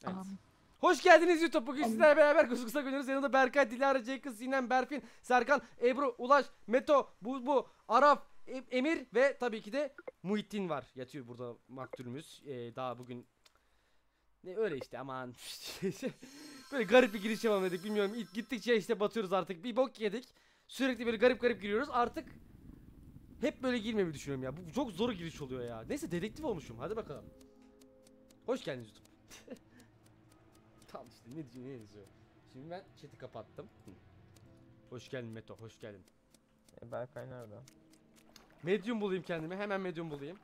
Evet. Amin. Hoş geldiniz YouTube. Bugün sizlerle beraber Kuskusak oynuyoruz. Yanımda Berkay, Dilara, Jackson, Sinem, Berfin, Serkan, Ebru, Ulaş, Meto, Bu, Araf, Emir ve tabii ki de Muhittin var. Yatıyor burada maktulümüz. Daha bugün öyle işte aman. Böyle garip bir giriş yapamadık, bilmiyorum. Gittikçe işte batıyoruz artık. Bir bok yedik. Sürekli böyle garip giriyoruz. Artık hep böyle girmeyi düşünüyorum ya. Bu çok zor giriş oluyor ya. Neyse dedektif olmuşum. Hadi bakalım. Hoş geldiniz YouTube. Tamam işte ne yazıyor. Şimdi ben chat'i kapattım. Hoş geldin Meto, hoş geldin. Berkay nerede? Medium bulayım kendime, hemen medium bulayım.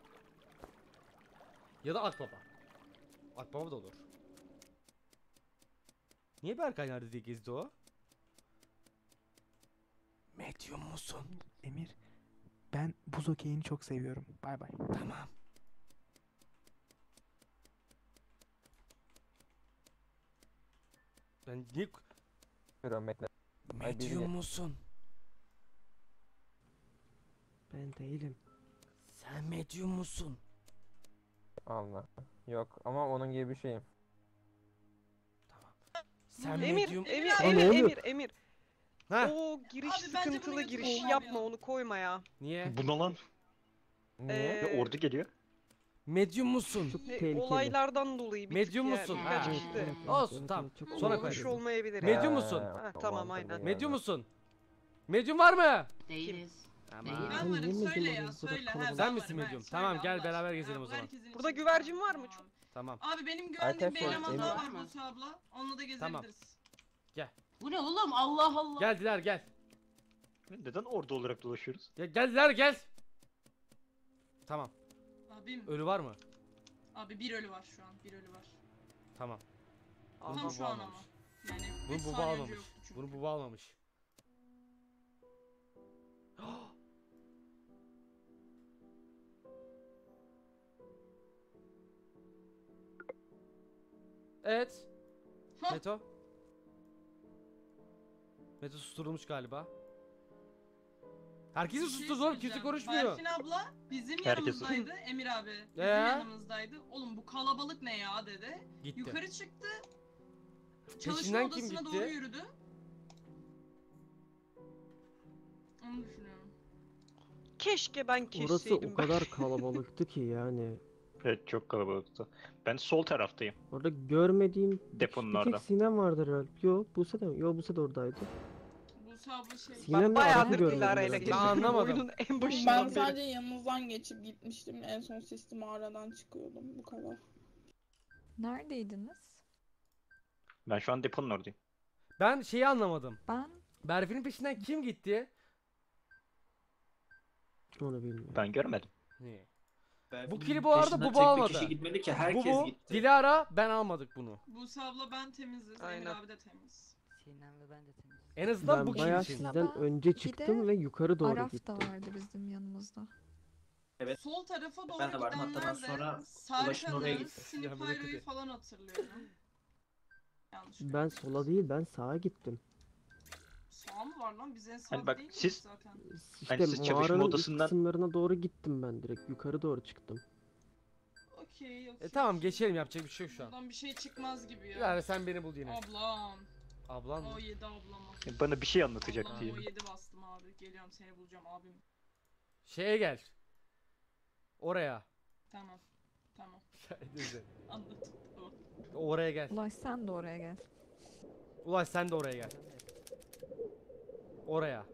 Ya da Akbaba. Akbaba da olur. Niye Berkay nerede diye gezdi o? Medium musun? Emir, ben buz okeyini çok seviyorum. Bay bay. Tamam. Ben niye... Görüyorum bekle. Ay, biri Medium gel- musun? Ben değilim. Sen medium musun? Allah. Yok ama onun gibi bir şeyim. Sen Emir, medium... Emir. Ha? O giriş Abi bence sıkıntılı bunu giriş götürelim yapma ya. onu koyma ya. Niye? Bu ne lan? Niye? Ee, Ordu geliyor. Medium musun? Çok tehlikeli. Olaylardan dolayı bir Medium tık musun? birkaç Ha. işte. Olsun, tamam. çok Sonra Olmuş koyarız. olmayabilir. Medium musun? Ha, tamam, aynen. Medium musun? Medium var mı? Değiliz. Tamam. Ben Sen varım, niye söyle medium ya, olun? söyle. Burada Ha, kalabalık. Sen ben misin varım, medium? ha, Tamam, söyle, gel Allah beraber aşkına. gezelim o Bu zaman. herkesin Burada için. güvercin var mı? Tamam. Tamam. Abi benim güvendiğim bir Arkadaşlar, eleman Emir- daha var Tamam. Buse abla. Onunla da Tamam. gezebiliriz. Gel. Bu ne oğlum? Allah Allah. Gel Dilar gel. Neden ordu olarak dolaşıyoruz? Gel Dilar gel. Tamam. Abim. Ölü var mı? Abi bir ölü var şu an. Bir ölü var. Tamam. Aha. Tam bu şu an ama. almamış. Yani Bunu üç bu saniye önce almamış. yoktu çünkü. Bunu bu almamış. Evet. Hah. Meto. Meto susturulmuş galiba. Herkesi Bir şey susturdu oğlum, kimse söyleyeceğim. konuşmuyor. Berfin abla bizim Herkes- yanımızdaydı. Emir abi bizim yanımızdaydı. Oğlum bu kalabalık ne ya dedi. Gitti. Yukarı çıktı. Peşinden Çalışma kim odasına gitti? doğru yürüdü. Onu düşünüyorum. Keşke ben Orası kesseydim o ben. kadar kalabalıktı ki yani. Evet, çok kalabalıktı. Ben sol taraftayım. Orada görmediğim Deponun bir orada. tek Sinem vardır herhalde. Yo Buse de mi? Yo Buse de oradaydı. Buse abla şey. Sinem'le Ben bayağıdır Araf'ı görmedim Dilara ile herhalde. geziyorum. anlamadım. Oyunun en Ben başından beri. sadece yanınızdan geçip gitmiştim. En son siz mağaradan çıkıyordum. Bu kadar. Neredeydiniz? Ben şu an deponun oradayım. Ben şeyi anlamadım. Ben Berfin'in peşinden kim gitti? Onu bilmiyorum. Ben görmedim. Niye? Berfin'in Bu kili bu arada peşinden bu tek bir almadı. kişi gitmedi ki, herkes Bu gitti. Dilara, ben almadık bunu. Buse abla ben temiziz. Emir Aynen. abi de temiz. Sinem ve ben de temiz. En azından Ben bu bayağı kil için. sizden önce Bir de çıktım ve yukarı doğru Araf da gittim. vardı bizim yanımızda. Evet. Sol tarafa doğru Ben de varım. Hatta ben gidenler sonra de Ulaş'ın oraya Sarkan'ı, gittim. Ya böyle Sinipayro'yu kötü. falan hatırlıyorum. Yanlış Ben görmüşüm. sola değil ben sağa gittim. Sağ mı var lan? Biz en sağ Hani bak, değil miyiz siz- zaten? İşte siz çalışma mağaranın iç odasından- kısımlarına doğru gittim ben direkt. Yukarı doğru çıktım. Okey. Tamam geçelim, yapacak bir şey yok şu an. Buradan bir şey çıkmaz gibi ya. Dilara sen beni bul yine. Ablam. Ablan mı? O 7 ablama. Bana bir şey anlatacak Ablam diye. o 7 bastım abi. Geliyorum seni bulacağım abim. Şeye gel. Oraya. Tamam. Tamam. Neyse. Anladım. Tamam. Oraya gel. Ulaş sen de oraya gel. Ulaş sen de oraya gel. Oraya.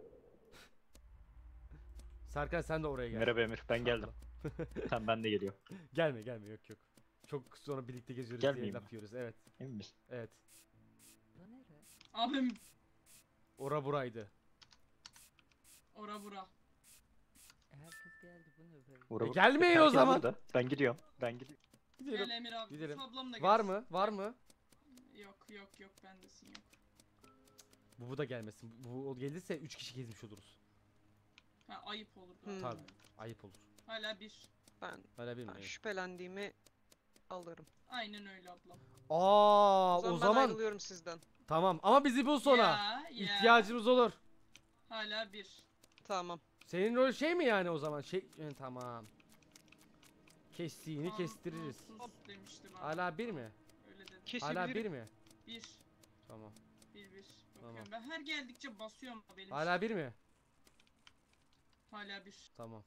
Serkan sen de oraya gel. Merhaba Emir, ben geldim. Tamam, ben de geliyorum. Gelme yok. Çok sonra birlikte geziyoruz diye Gelmeyeyim mi? laf yiyoruz. Evet. Emin misin? Evet. Bu nere? Abim. Ora buraydı. Ora bura. Herkes geldi, bu ne böyle? Uğra- gelmeyin o Herkes zaman. burada. Ben gidiyorum. Gidelim. Gel Emir abi. Gidelim. Ablam da Var gelsin. mı? Var mı? Yok bendesin yok. Bu da gelmesin. Bu gelirse 3 kişi gezmiş oluruz. Ha ayıp olurdu. Hmm. Tabii. Ayıp olur. Hala bir. Ben, Öyle ben bilmiyorum. şüphelendiğimi alırım. Aynen öyle ablam. Aa, O o zaman ben zaman ayrılıyorum sizden. tamam ama bizi bul sonra. Ya. İhtiyacımız olur. Hala bir. Tamam. Senin rol şey mi yani o zaman? Tamam. Kestiğini Aa, kestiririz. sus demişti bana. Hala bir mi? Öyle dedi. Kesebilirim. Hala bir mi? 1. Tamam. 1 1. Tamam. Bakıyorum. Ben her geldikçe basıyorum benim. Hala bir mi? Hala 1. Tamam.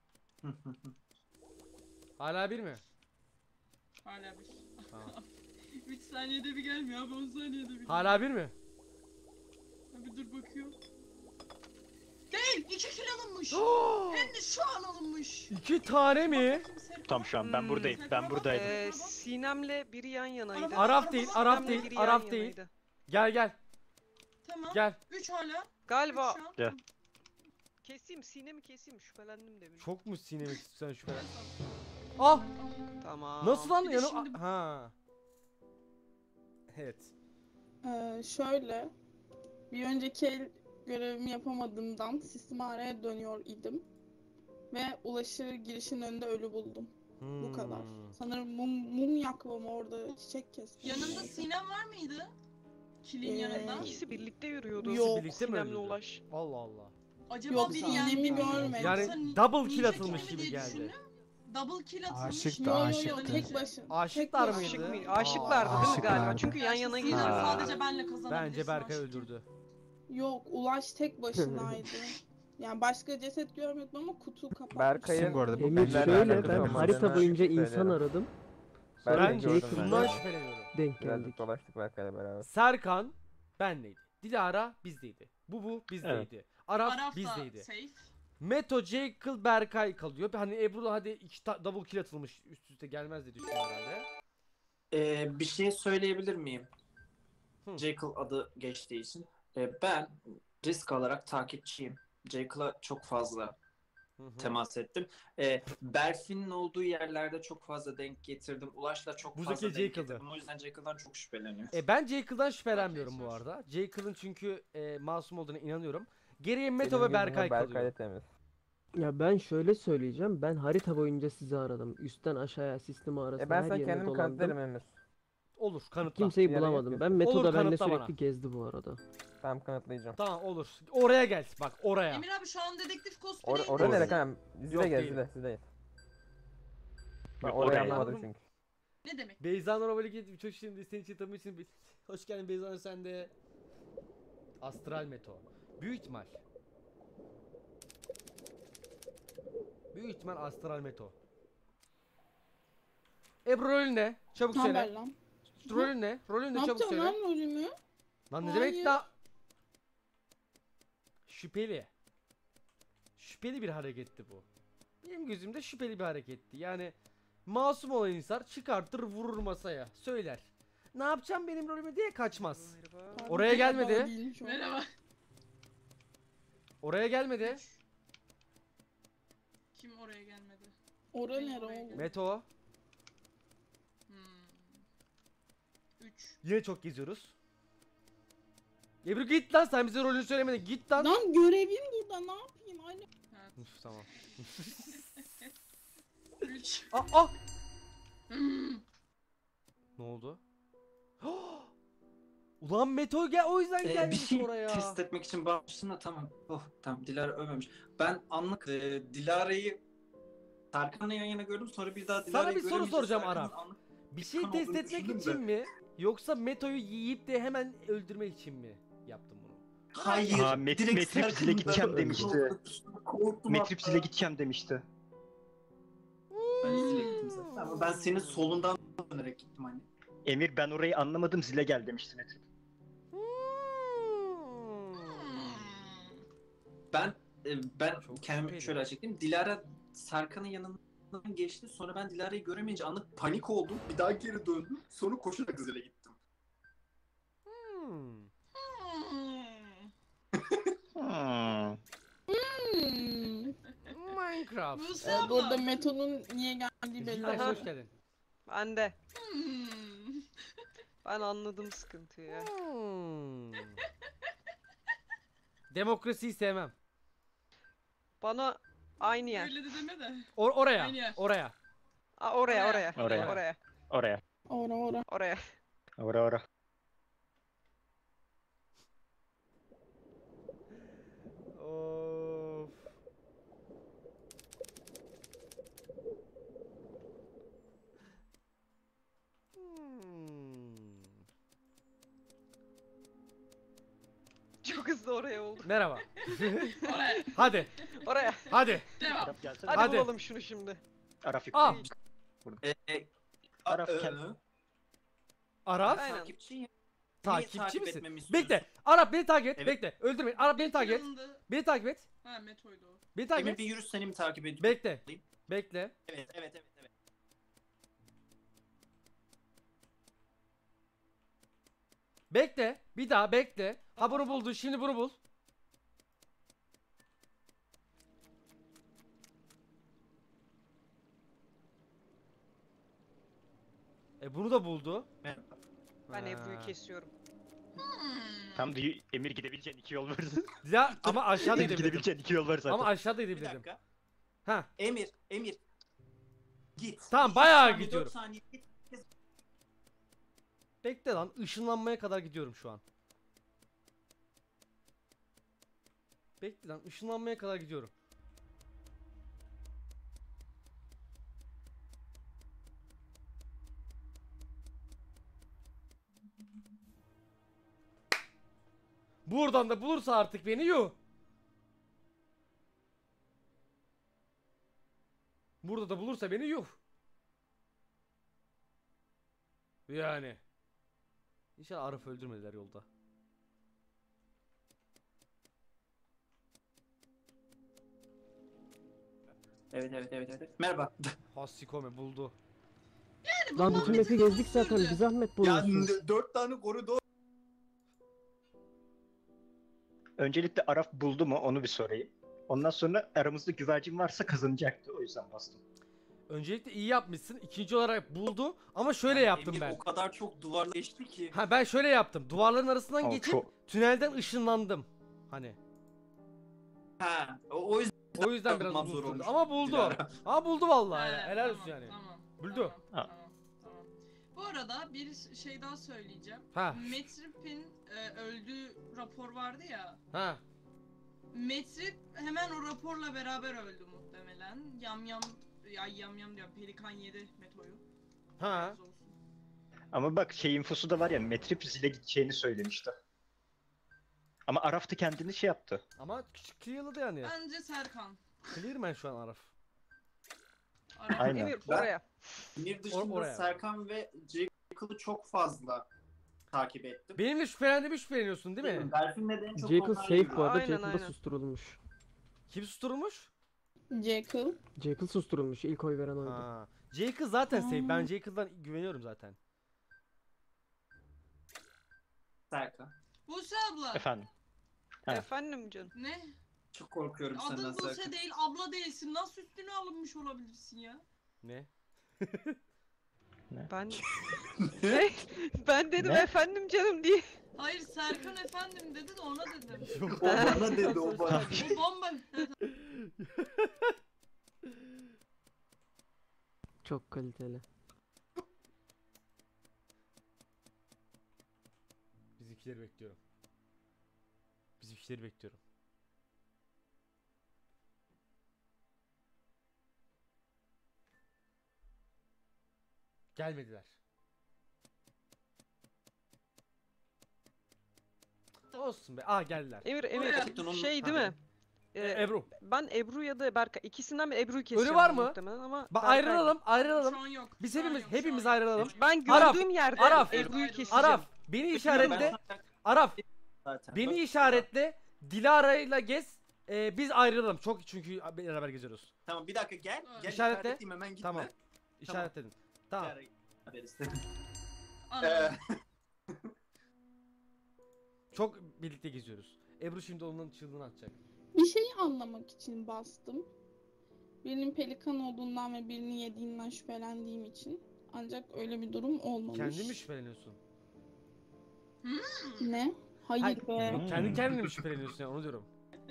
Hala bir mi? Hala 1. Tamam. 3 saniyede bir gelmiyor abi, 10 saniyede bir. Hala bir mi? Abi dur bakıyorum. Değil, 2 kill alınmış. Hem de şu an alınmış. 2 tane mi? Bakayım Serkan. Tam şu an ben buradayım. Ben buradaydım. Sinem'le biri yan yanaydı. Araf değil, Araf Sinem'le değil, biri yan Araf değil. yanaydı. Gel gel, Tamam. gel. 3 hala. Galiba Üç şu an. Gel. keseyim, Sinem'i keseyim, şüphelendim demin. Çok mu sinemek istiyorsun şu falan? Ah! Tamam. Nasıl lan Bir de yanı? şimdi- Ha. Evet. Şöyle. Bir önceki el görevimi yapamadığımdan sistem araya dönüyor idim. Ve Ulaş'ı girişin önünde ölü buldum. Bu kadar. Sanırım mum yakmam orada çiçek kestim. Yanında Sinem var mıydı? Kill'in Ee, yanında. İkisi birlikte yürüyordu. Yok. Birlikte mi Sinem'le öldürdü? Ulaş. Allah Allah. Acaba Yok, biri Sinem'i yendi mi? görmedim. Yani Yoksa double kill ninja atılmış kill mi gibi diye geldi. düşündüm. Double kill atılmış. Aşıktı, Yo yo yo aşıktı. tek başına. Aşıklar tek mıydı? Aşık mıydı? Aa, Aşıklardı değil mi aşıklardı. galiba? Çünkü yan yana Sinem geliyor. Ha. sadece benle kazanabilirsin. Bence Berkay aşkım. öldürdü. Yok Ulaş tek başınaydı. Yani başka ceset görmedim ama kutu kapanmış. Berkay'ın Bu arada bu Emir bizlerle şöyle, alakası ben olmadığını harita boyunca insan söylerim. aradım. Ben Sonra Ben de gördüm Jacob'la bundan ben. şüpheleniyorum. denk Birazcık geldik. dolaştık Berkay'la beraber. Serkan benleydi. Dilara bizdeydi. Bu bizdeydi. Araf Araf da bizdeydi. safe. Meto, Jekyll, Berkay kalıyor. Hani Ebru hadi double kill atılmış, üst üste gelmez diye düşünüyorum herhalde. Bir şey söyleyebilir miyim? Hı. Jekyll adı geçtiği için. Ben risk alarak takipçiyim. Jekyll'a çok fazla Hı hı. temas ettim. Berfin'in olduğu yerlerde çok fazla denk getirdim. Ulaş'la çok Buzaki fazla denk Jekyll'dı. getirdim. O yüzden Jekyll'dan çok şüpheleniyorum. Ben Jekyll'dan şüphelenmiyorum bu Okey, arada. Jekyll'ın çünkü masum olduğuna inanıyorum. Geriye Meto Benim ve Berkay gözümde kalıyor. Berkay da temiz. Ya ben şöyle söyleyeceğim. Ben harita boyunca sizi aradım. Üstten aşağıya sistemi arasında Ben her sana yerine kendimi dolandım. kanıtlarım Emir. Olur, kanıtla. Kimseyi Bir ara bulamadım. yapıyorsun. Ben Meto Olur, da benimle kanıtla bana. sürekli gezdi bu arada. Tamam kanıtlayacağım. Tamam olur. Oraya gel. Bak oraya. Emir abi şu an dedektif cosplay'inde Orada Doğru. nere kanka? Yok, Zile gel değilim. zile sizdeyim. Ben Yok, orayı oraya. anlamadım çünkü. Ne demek? Beyza Nur gidip çok şimdi senin için tanımak için hoş geldin Beyza Nur, sen de. Astral Meto. Büyük ihtimal. Büyük ihtimal Astral Meto. Ebru rolün ne? Çabuk Ne haber söyle. lan? Rolün ne? Rolün Ne ne? Çabuk yapacağım söyle. lan rolümü? Lan ne Hayır. demek da? Şüpheli. Şüpheli bir hareketti bu. Benim gözümde şüpheli bir hareketti. Yani masum olan insan çıkartır vurur masaya. Söyler. Ne yapacağım benim rolümü diye kaçmaz. Merhaba. Oraya gelmedi. Merhaba değilim şu an. Merhaba. Oraya gelmedi. Kim oraya gelmedi? Ora Benim nere oraya oğlum? geldi. Meto. 3. Yine çok geziyoruz. Ebru git lan, sen bize rolünü söylemedin. Git lan. Lan görevim burada ne yapayım? Alo. Evet. Üf, tamam. 3. Aa! Ne oldu? Ulan Meto gel, o yüzden Bir gelmiş şey oraya. test etmek için bakmıştım da tamam. Oh tamam, Dilara ölmemiş. Ben anlık Dilara'yı Serkan'la yan yana gördüm, sonra bir daha Dilara'yı bir soru göremeyince soracağım Serkan'ın Arap. anlık Bir şey kan test olduğunu etmek düşündüm için de. mi? Yoksa Meto'yu yiyip de hemen öldürmek için mi yaptım bunu? Hayır. Aa, Met- direkt Metrip zile Serkan'ın gideceğim ben demişti. korktum Metrip hatta. zile gideceğim demişti. Ben zile gittim zaten ama ben senin solundan dönerek gittim hani. Emir ben orayı anlamadım zile gel demişti Metrip. Ben Çok kendimi şüpheli. şöyle açıklayayım. Dilara Serkan'ın yanından geçti. Sonra ben Dilara'yı göremeyince anlık panik oldum. Bir daha geri döndüm. Sonra koşarak zile gittim. Hmm. Hmm. Hmm. Minecraft. Buse abla. Burada Meto'nun niye geldiği belli. Zildaş, Aha. hoş geldin. Ben de. Hmm. Ben anladım sıkıntıyı ya. Demokrasiyi sevmem. Bana aynı yer. Öyle de deme de. Oraya. Aynı yer. Oraya. Oraya. Oraya. Oraya. Oraya. Ora. Oraya. Ora. Of. Çok hızlı oraya oldu. Merhaba. Oraya. Hadi. Oraya. Hadi. Devam. Araf gelsene. Hadi, Hadi. bulalım şunu şimdi. Araf Aa. yukarı. Araf Araf. Aynen. takipçi ya. Takipçi takip misin? etmemi istiyorsun? Bekle. Arap beni takip et. Evet. Bekle. Öldürmeyin. Arap beni takip et. Yanında- Beni takip et. Ha Meto'ydu o. Beni takip Emir et. bir yürü, seni mi takip ediyorum? Bekle. Bekle. Evet. Bekle. Bir daha bekle. Ha bunu buldun. Şimdi bunu bul. Bunu da buldu. Merhaba. Ben Ha. Ebru'yu kesiyorum. Tam diyor Emir gidebileceğin 2 yol var. Ya ama aşağıda Emir gidebilirdim. gidebileceğin 2 yol var zaten. Ama aşağıda Bir gidebilirdim. dakika. Ha. Emir. Git. Tamam, İki bayağı saniye, gidiyorum. 4 saniye git. Bekle lan. Işınlanmaya kadar gidiyorum şu an. Bekle lan. Işınlanmaya kadar gidiyorum. Buradan da bulursa artık beni yuh. Burada da bulursa beni yuh. Yani. İnşallah Arif öldürmediler yolda. Evet. Merhaba. Hassikome buldu. Lan bütün map'i gezdik zaten. Bir zahmet Ya buluyorsunuz. 4 tane koridor. Öncelikle Araf buldu mu onu bir sorayım. Ondan sonra aramızda güvercin varsa kazanacaktı. O yüzden bastım. Öncelikle iyi yapmışsın. İkinci olarak buldu ama şöyle yaptım Emir ben. o kadar çok duvarla geçti ki. Ha ben şöyle yaptım. Duvarların arasından Ama geçip çok- tünelden ışınlandım. Hani. Ha, o yüzden O yüzden biraz Yapmam uzun zor sürdü. olmuş Ama buldu. Dilara. Ama buldu vallahi. Ha, Helal tamam, olsun yani. Tamam. Buldu. Ha. Tamam. Bu arada bir şey daha söyleyeceğim. Ha. Metrip'in öldüğü rapor vardı ya. Ha. Metrip hemen o raporla beraber öldü muhtemelen. Yamyam diyor. Pelikan yedi Meto'yu. Ha. Haberiniz olsun. Ama bak şey infosu da var ya Metrip zile gideceğini söylemişti. Ama Araf da kendini şey yaptı. Ama küçük clear'ladı yani. Bence Serkan. Clearman şu an Araf. Aynen. Emir Ben- oraya. Emir dışında oraya. Serkan ve Jekyll'ı çok fazla takip ettim. Benimle şüphelendiğimi şüpheleniyorsun değil mi? Berfin'le de en çok Jekyll onlar safe geliyor. bu arada. Aynen, Jekyll da aynen. susturulmuş. Kim susturulmuş? Jekyll. Jekyll susturulmuş. İlk oy veren oydu. Ha. Jekyll zaten safe. Ben Jekyll'dan güveniyorum zaten. Serkan. Buse abla. Efendim. Ha. Efendim canım. Ne? Çok korkuyorum senden Adın Serkan. Buse değil, abla değilsin. Nasıl üstüne alınmış olabilirsin ya? Ne? Ben ne? Ben dedim Ne? efendim canım diye. Hayır Serkan efendim dedi de ona dedim. Yok. O bana dedi, o bana. Bu bomba. Çok kaliteli. Bizimkileri bekliyorum. Bizimkileri bekliyorum. Gelmediler. Olsun be. Aa geldiler. Emir Gerçekten onun- şey değil mi? Ebru. Ben Ebru ya da Berkay ikisinden bir Ebru'yu keseceğim var mı? muhtemelen ama Bak Berkay- ayrılalım, ayrılalım. Şu an yok. Biz şu an hepimiz yok, şu hepimiz an yok. ayrılalım. Ben Araf, gördüğüm yerde Araf, Ebru'yu Araf, keseceğim. Araf, beni Ben işaretle. sana- Araf, Zaten. beni Bak- işaretle. Dilara'yla gez. Biz ayrılalım. Çok çünkü beraber geziyoruz. Tamam bir dakika gel. Gel İşaretle. işaretleyeyim, hemen gitme. Tamam. İşaretledim. Tamam. Haber istedim. Anladım. Çok birlikte geziyoruz. Ebru şimdi onun çığlığını atacak. Bir şeyi anlamak için bastım. Birinin pelikan olduğundan ve birinin yediğinden şüphelendiğim için. Ancak öyle bir durum olmamış. Kendin mi şüpheleniyorsun? Ne? Hayır Hayır. be. Kendi kendine mi şüpheleniyorsun yani onu diyorum.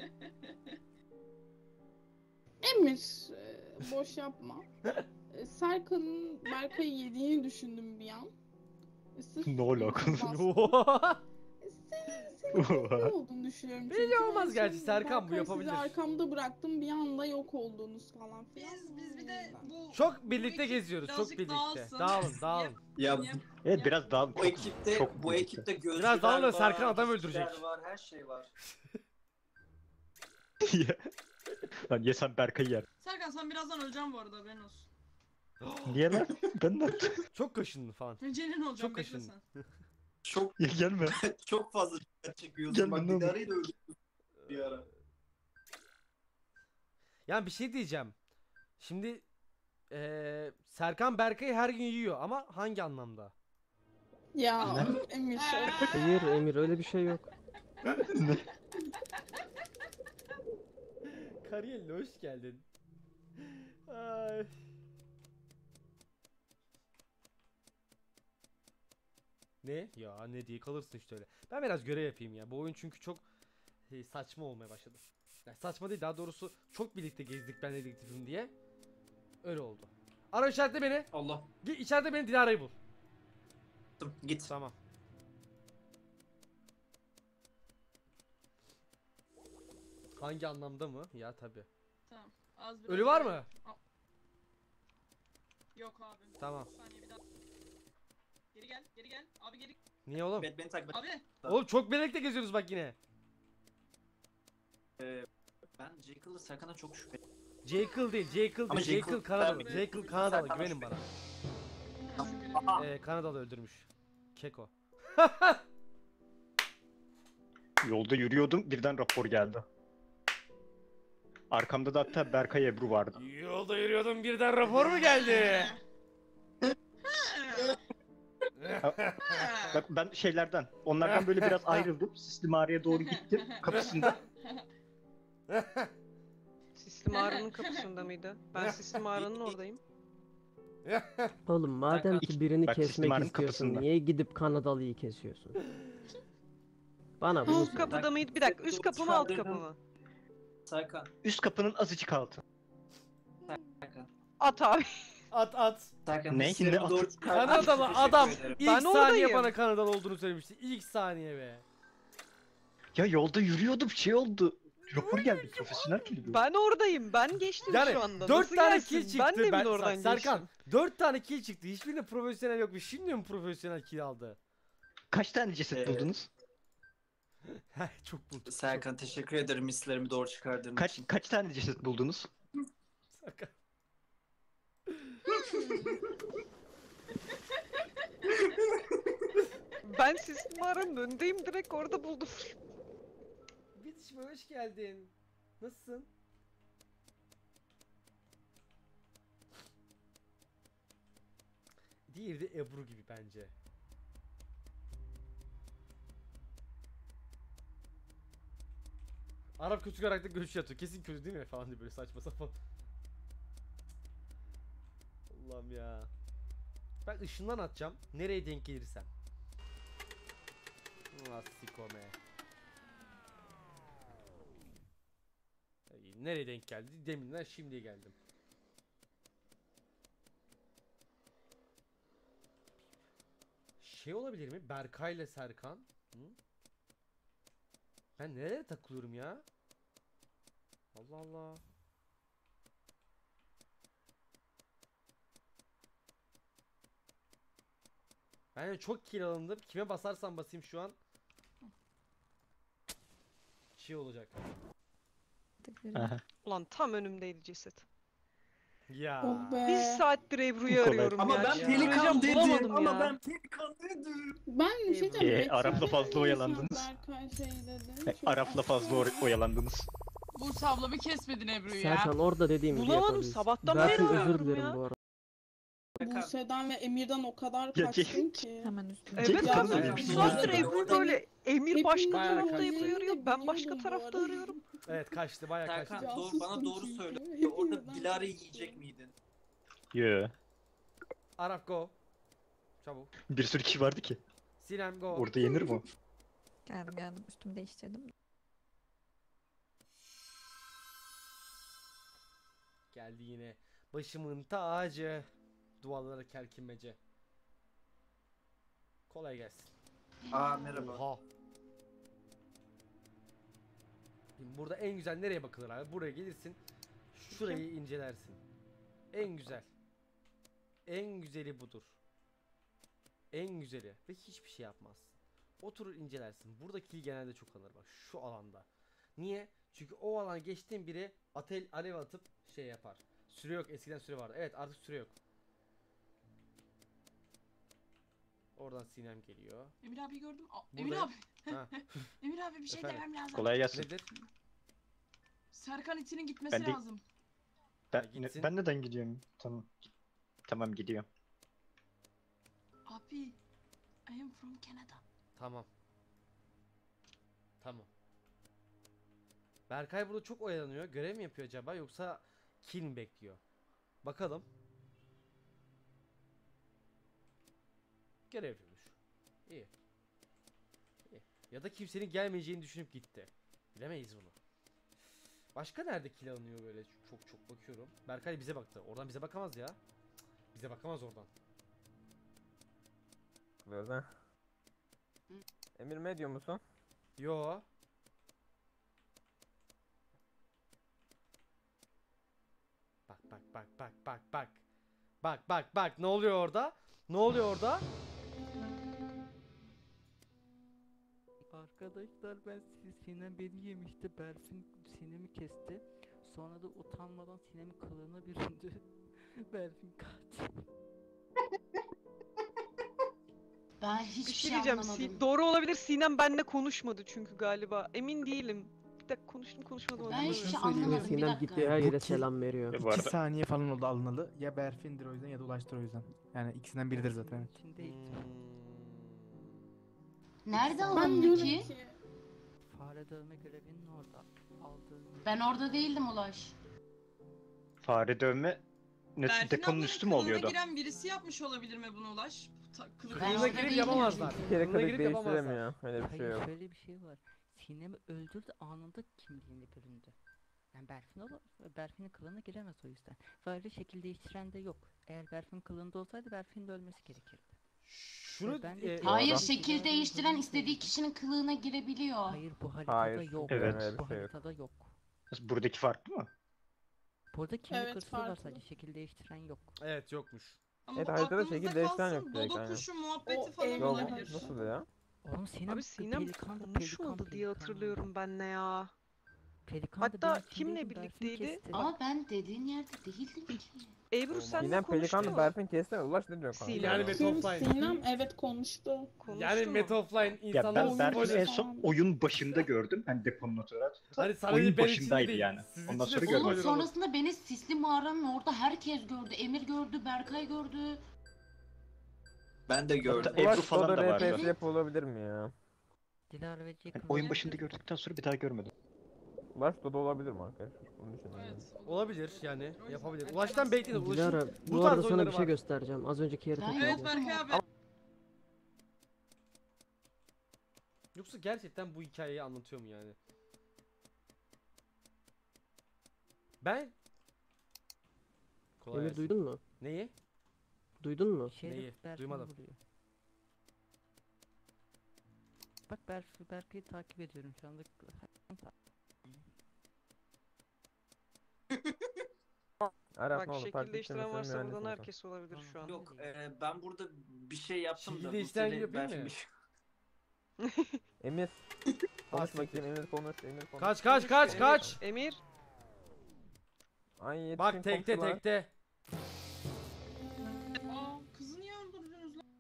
Emir, boş yapma. Serkan'ın Berkay'ı yediğini düşündüm bir an. Sırf Ne alaka? bastım. iyi olduğunu düşünüyorum. Belli çünkü olmaz en gerçi, son Serkan bu Berkay yapabilir. Sizi arkamda bıraktım, bir anda yok oldunuz falan filan. Biz bir de bu Çok birlikte ekip geziyoruz, çok birazcık birlikte. dağılsın. Dağılın, dağılın. Ya Evet biraz daha bu ekipte çok bu birlikte. ekipte gözcüler Biraz daha da var, Serkan adam fizikçiler öldürecek. var, her şey var. Lan ye sen Berkay'ı yer. Serkan sen birazdan öleceksin bu arada, haberin olsun. Niye lan? Ben de Çok kaşındı falan. Cenin olacağım, Çok bekle kaşındı. sen. Çok Ya gelme. çok fazla dikkat çekiyorsun. Gelme, Bak ne olur. Dilara'yı da öldürdüm bir ara. Yani bir şey diyeceğim. Şimdi Serkan Berkay'ı her gün yiyor ama hangi anlamda? Ya Emir Hayır Emir öyle bir şey yok. Kariyerle hoş geldin. Ay. Ne? Ya ne diye kalırsın işte öyle. Ben biraz görev yapayım ya. Bu oyun çünkü çok saçma olmaya başladı. Yani saçma değil, daha doğrusu çok birlikte gezdik ben dedektifim diye. Öyle oldu. Ara işaretle beni. Allah. Git içeride beni, Dilara'yı bul. Git. Tamam. Hangi anlamda mı? Ya tabi. Tamam. Az biraz Ölü var daha- mı? Yok abi. Tamam. Bir saniye, bir daha. Geri gel, geri gel. Abi geri. Niye oğlum? Beni takip et. Abi. Oğlum çok birlikte geziyoruz bak yine. Ben Jekyll'la Serkan'a çok şüpheliyim. Jekyll değil, Jekyll Ama değil, Jekyll Jekyll Kanadalı. ben- Jekyll Kanadalı, Serkan'a güvenin bana. Kanadalı öldürmüş. Keko. Yolda yürüyordum birden rapor geldi. Arkamda da hatta Berkay Ebru vardı. Yolda yürüyordum birden rapor mu geldi? Bak ben şeylerden, onlardan böyle biraz ayrıldım. Sisli mağaraya doğru gittim kapısında. Sisli mağaranın kapısında mıydı? Ben Sisli mağaranın oradayım. Oğlum madem ki birini Bak, kesmek Sistima'nın istiyorsun kapısında. niye gidip Kanadalı'yı kesiyorsun? Bana bunu Üst söyle. kapıda mıydı? Bir dakika, üst kapı mı alt kapı mı? Serkan. Üst kapının azıcık altı. Serkan. At abi. At at. Serkan. Ne? hislerimi Şimdi doğru at- çıkardın. Kanadalı Teşekkür adam ederim. ilk Ben saniye oradayım. bana Kanadalı olduğunu söylemişti. İlk saniye be. Ya yolda yürüyordum şey oldu. Rapor geldi profesyonel gibi. Ben oradayım. Ben geçtim Yani şu anda. 4 Nasıl tane gelsin? kill çıktı. Ben de mi Ben- oradan Serkan geçtim? 4 tane kill çıktı. Hiçbirinde profesyonel yokmuş. Şimdi mi profesyonel kill aldı? Kaç tane ceset buldunuz? Çok bulduk. Serkan teşekkür ederim hislerimi doğru çıkardığın için. Kaç tane ceset buldunuz? Serkan. Ben Sisli mağaranın önündeyim. Direkt orada buldum. Bitişme hoş geldin. Nasılsın? Diğeri de Ebru gibi bence. Arap kötü karakter görüş yatıyor. Kesin kötü değil mi falan diye böyle saçma sapan. Allah'ım ya. Ben ışından atacağım. Nereye denk gelirsem. Sikome. Nereye denk geldi? Deminden şimdiye geldim. Şey olabilir mi? Berkay ile Serkan. Hı? Ben nereye takılıyorum ya? Allah Allah. Ben çok kill alındım. Kime basarsam basayım şu an. Şey olacak. Ulan tam önümdeydi ceset. Ya. Oh be. Bir saattir Ebru'yu Bu kadar. arıyorum Ama ya. ben Ya. pelikan Hocam dedim. bulamadım Ama ya. ben pelikan dedim. Ben bir şey diyeceğim. Betty Arap'la dedi, fazla insan oyalandınız. Berkay şey dedi. Çünkü Arap'la fazla oyalandınız. Buse abla bir kesmedin Ebru'yu ya. Serkan orada dediğim gibi Bulamadım, yapabiliriz. sabahtan Berfin beri özür arıyorum dilerim ya. bu arada. Buse'den ve Emir'den o kadar Ya, kaçtım ki. Hemen üstüne. Evet Cidden abi öyle bir bir şey saattir var. Ebru böyle Emir başka Hepiniz Bayağı tarafta kaçtı. Ebru'yu arıyor. Ben başka biliyordum bu tarafta arada. arıyorum. Evet kaçtı, bayağı kaçtı. Serkan doğru, bana doğru Casustum söyle. çünkü. Orada Hepinizden Dilara'yı kaçtım. yiyecek miydin? Yo. Arap go. Çabuk. Bir sürü kişi vardı ki. Sinem go. Orada yenir mi? Geldim geldim. Üstümü değiştirdim. Geldi yine. Başımın tacı. Dualara kerkinmece. Kolay gelsin. Aa merhaba. Oha. Şimdi burada en güzel nereye bakılır abi? Buraya gelirsin. Şurayı incelersin. En güzel. En güzeli budur. En güzeli. Ve hiçbir şey yapmazsın. Oturur incelersin. Burada kill genelde çok alır bak şu alanda. Niye? Çünkü o alan geçtiğin biri alev atıp şey yapar. Süre yok. Eskiden süre vardı. Evet artık süre yok. Oradan Sinem geliyor. Emir abi gördüm. Burada- Emir abi. Ha. Emir abi bir şey Efendim? demem lazım. Kolay gelsin. Nedir? Serkan itinin gitmesi Ben de- lazım. Gitsin. Ben neden gidiyorum? Tamam. Tamam gidiyorum. Abi. I am from Canada. Tamam. Tamam. Berkay burada çok oyalanıyor. Görev mi yapıyor acaba yoksa kill mi bekliyor? Bakalım. Görev yapıyormuş. İyi. İyi. Ya da kimsenin gelmeyeceğini düşünüp gitti. Bilemeyiz bunu. Başka nerede kill alınıyor böyle? Çok bakıyorum. Berkay bize baktı. Oradan bize bakamaz ya. Bize bakamaz oradan. Bakıyoruz ha. Emir medium musun? Yo. Bak. Bak. Ne oluyor orada? Ne oluyor orada? Arkadaşlar Sinem beni yemişti. Berfin Sinem'i kesti. Sonra da utanmadan Sinem'in kılığına büründü. Berfin katil. Ben Bir hiçbir şey şey diyeceğim. anlamadım. Doğru olabilir. Sinem benimle konuşmadı çünkü galiba. Emin değilim. Bir dakika konuştum Ben hiçbir şey hatırlamıyorum. anlamadım. Bir Sinem dakika. gitti her Bu yere kill- selam veriyor. Bu 2 arada saniye falan oldu alınalı. Ya Berfin'dir o yüzden ya da Ulaş'tır o yüzden. Yani ikisinden biridir zaten. Evet. İçindeydi. Nerede Ben alındı diyorum ki? Fare dövme görevinin orada. Aldığım Ben orada değildim Ulaş. fare dövme Berfin deponun ablanın üstü mü kılığına oluyordu? giren birisi yapmış olabilir mi bunu Ulaş? Kılık Ben Kılığına orada girip değilim. yapamazlar. Bir kere Kılığına kılık girip yapamazlar. değiştiremiyor. Öyle bir şey Hayır yok. şöyle bir şey var. Sinem'i öldürdü anında kimliğini büründü. Yani Berfin olur. Berfin'in kılığına giremez o yüzden. Böyle şekil değiştiren de yok. Eğer Berfin kılığında olsaydı Berfin'in de ölmesi gerekirdi. Şunu Ben de- Hayır, Doğru. şekil değiştiren istediği kişinin kılığına girebiliyor. Hayır bu haritada Hayır. yok. Evet. Öyle bir Bu şey yok. haritada yok. Buradaki farklı mı? Burada kimlik Evet, hırsızı var farklı. sadece şekil değiştiren yok. Evet yokmuş. Ama Evet, bu haritada aklımızda şekil değiştiren kalsın, yok direkt, Dodo aynen. kuşu muhabbeti O falan ev- Yok, olabilir. nasıl ya? Oğlum Sinem Abi Sinem pelikandı, konuşmadı diye pelikan. hatırlıyorum ben ne ya. Pelikan da Hatta benim kimle içindeydi, Berfin'i birlikteydi? kesti. Ama ben dediğin yerde değildim ki. Ebru senle Sinem konuştu Pelikan'la mu? Berfin kesme. Ulaş ne diyor kanka? Sinem. Yani Met Offline. Sinem evet konuştu. Konuştu Yani mu? Met Offline Ya insanlar ben oyun Berfin'i başı en son falan. oyun başında gördüm. Hani deponun olarak. Hani sana Oyun değil, benim başındaydı için değil. yani. Sizin Ondan için de sonra spoiler görmedim. Oğlum olur. sonrasında beni sisli mağaranın orada herkes gördü. Emir gördü, Berkay gördü. Ben de gördüm. Hatta Ebru Ulaş falan Dodo da vardı. RPS yap olabilir mi ya? Dilara ve Jack'ın Hani oyun başında gördükten sonra bir daha görmedim. Ulaş Dodo olabilir mi arkadaşlar? Bunu düşünüyorum. Evet. Olabilir yani yapabilir. Ulaş'tan bekleyin. Dilara Ulaş'ın bu bu tarz arada sana oyunları bir şey var. göstereceğim. Az önceki yeri Ben tekrar. Evet yoktum Berkay orada. abi. Yoksa gerçekten bu hikayeyi anlatıyor mu yani? Ben Kolay Emir gelsin. duydun mu? Neyi? Duydun mu? Neyi? Şerif Berfin'i Duymadım. vuruyor. Bak Berkay'ı takip ediyorum şu anda. Arap ne Bak oldu? şekil Taklit değiştiren etmesinin varsa buradan mühendisiyim herkes olabilir şu an. Yok ben burada bir şey yaptım Şekil da bu değiştiren sene gibi değil Berfin mi? bir şey- Emir. Ah, Konuş siktir. bakayım Emir konuş. Emir konuş. Kaç. Emir. Ay yetişkin Bak tekte komşular. tekte. Aa, kızı niye öldürdünüz lan?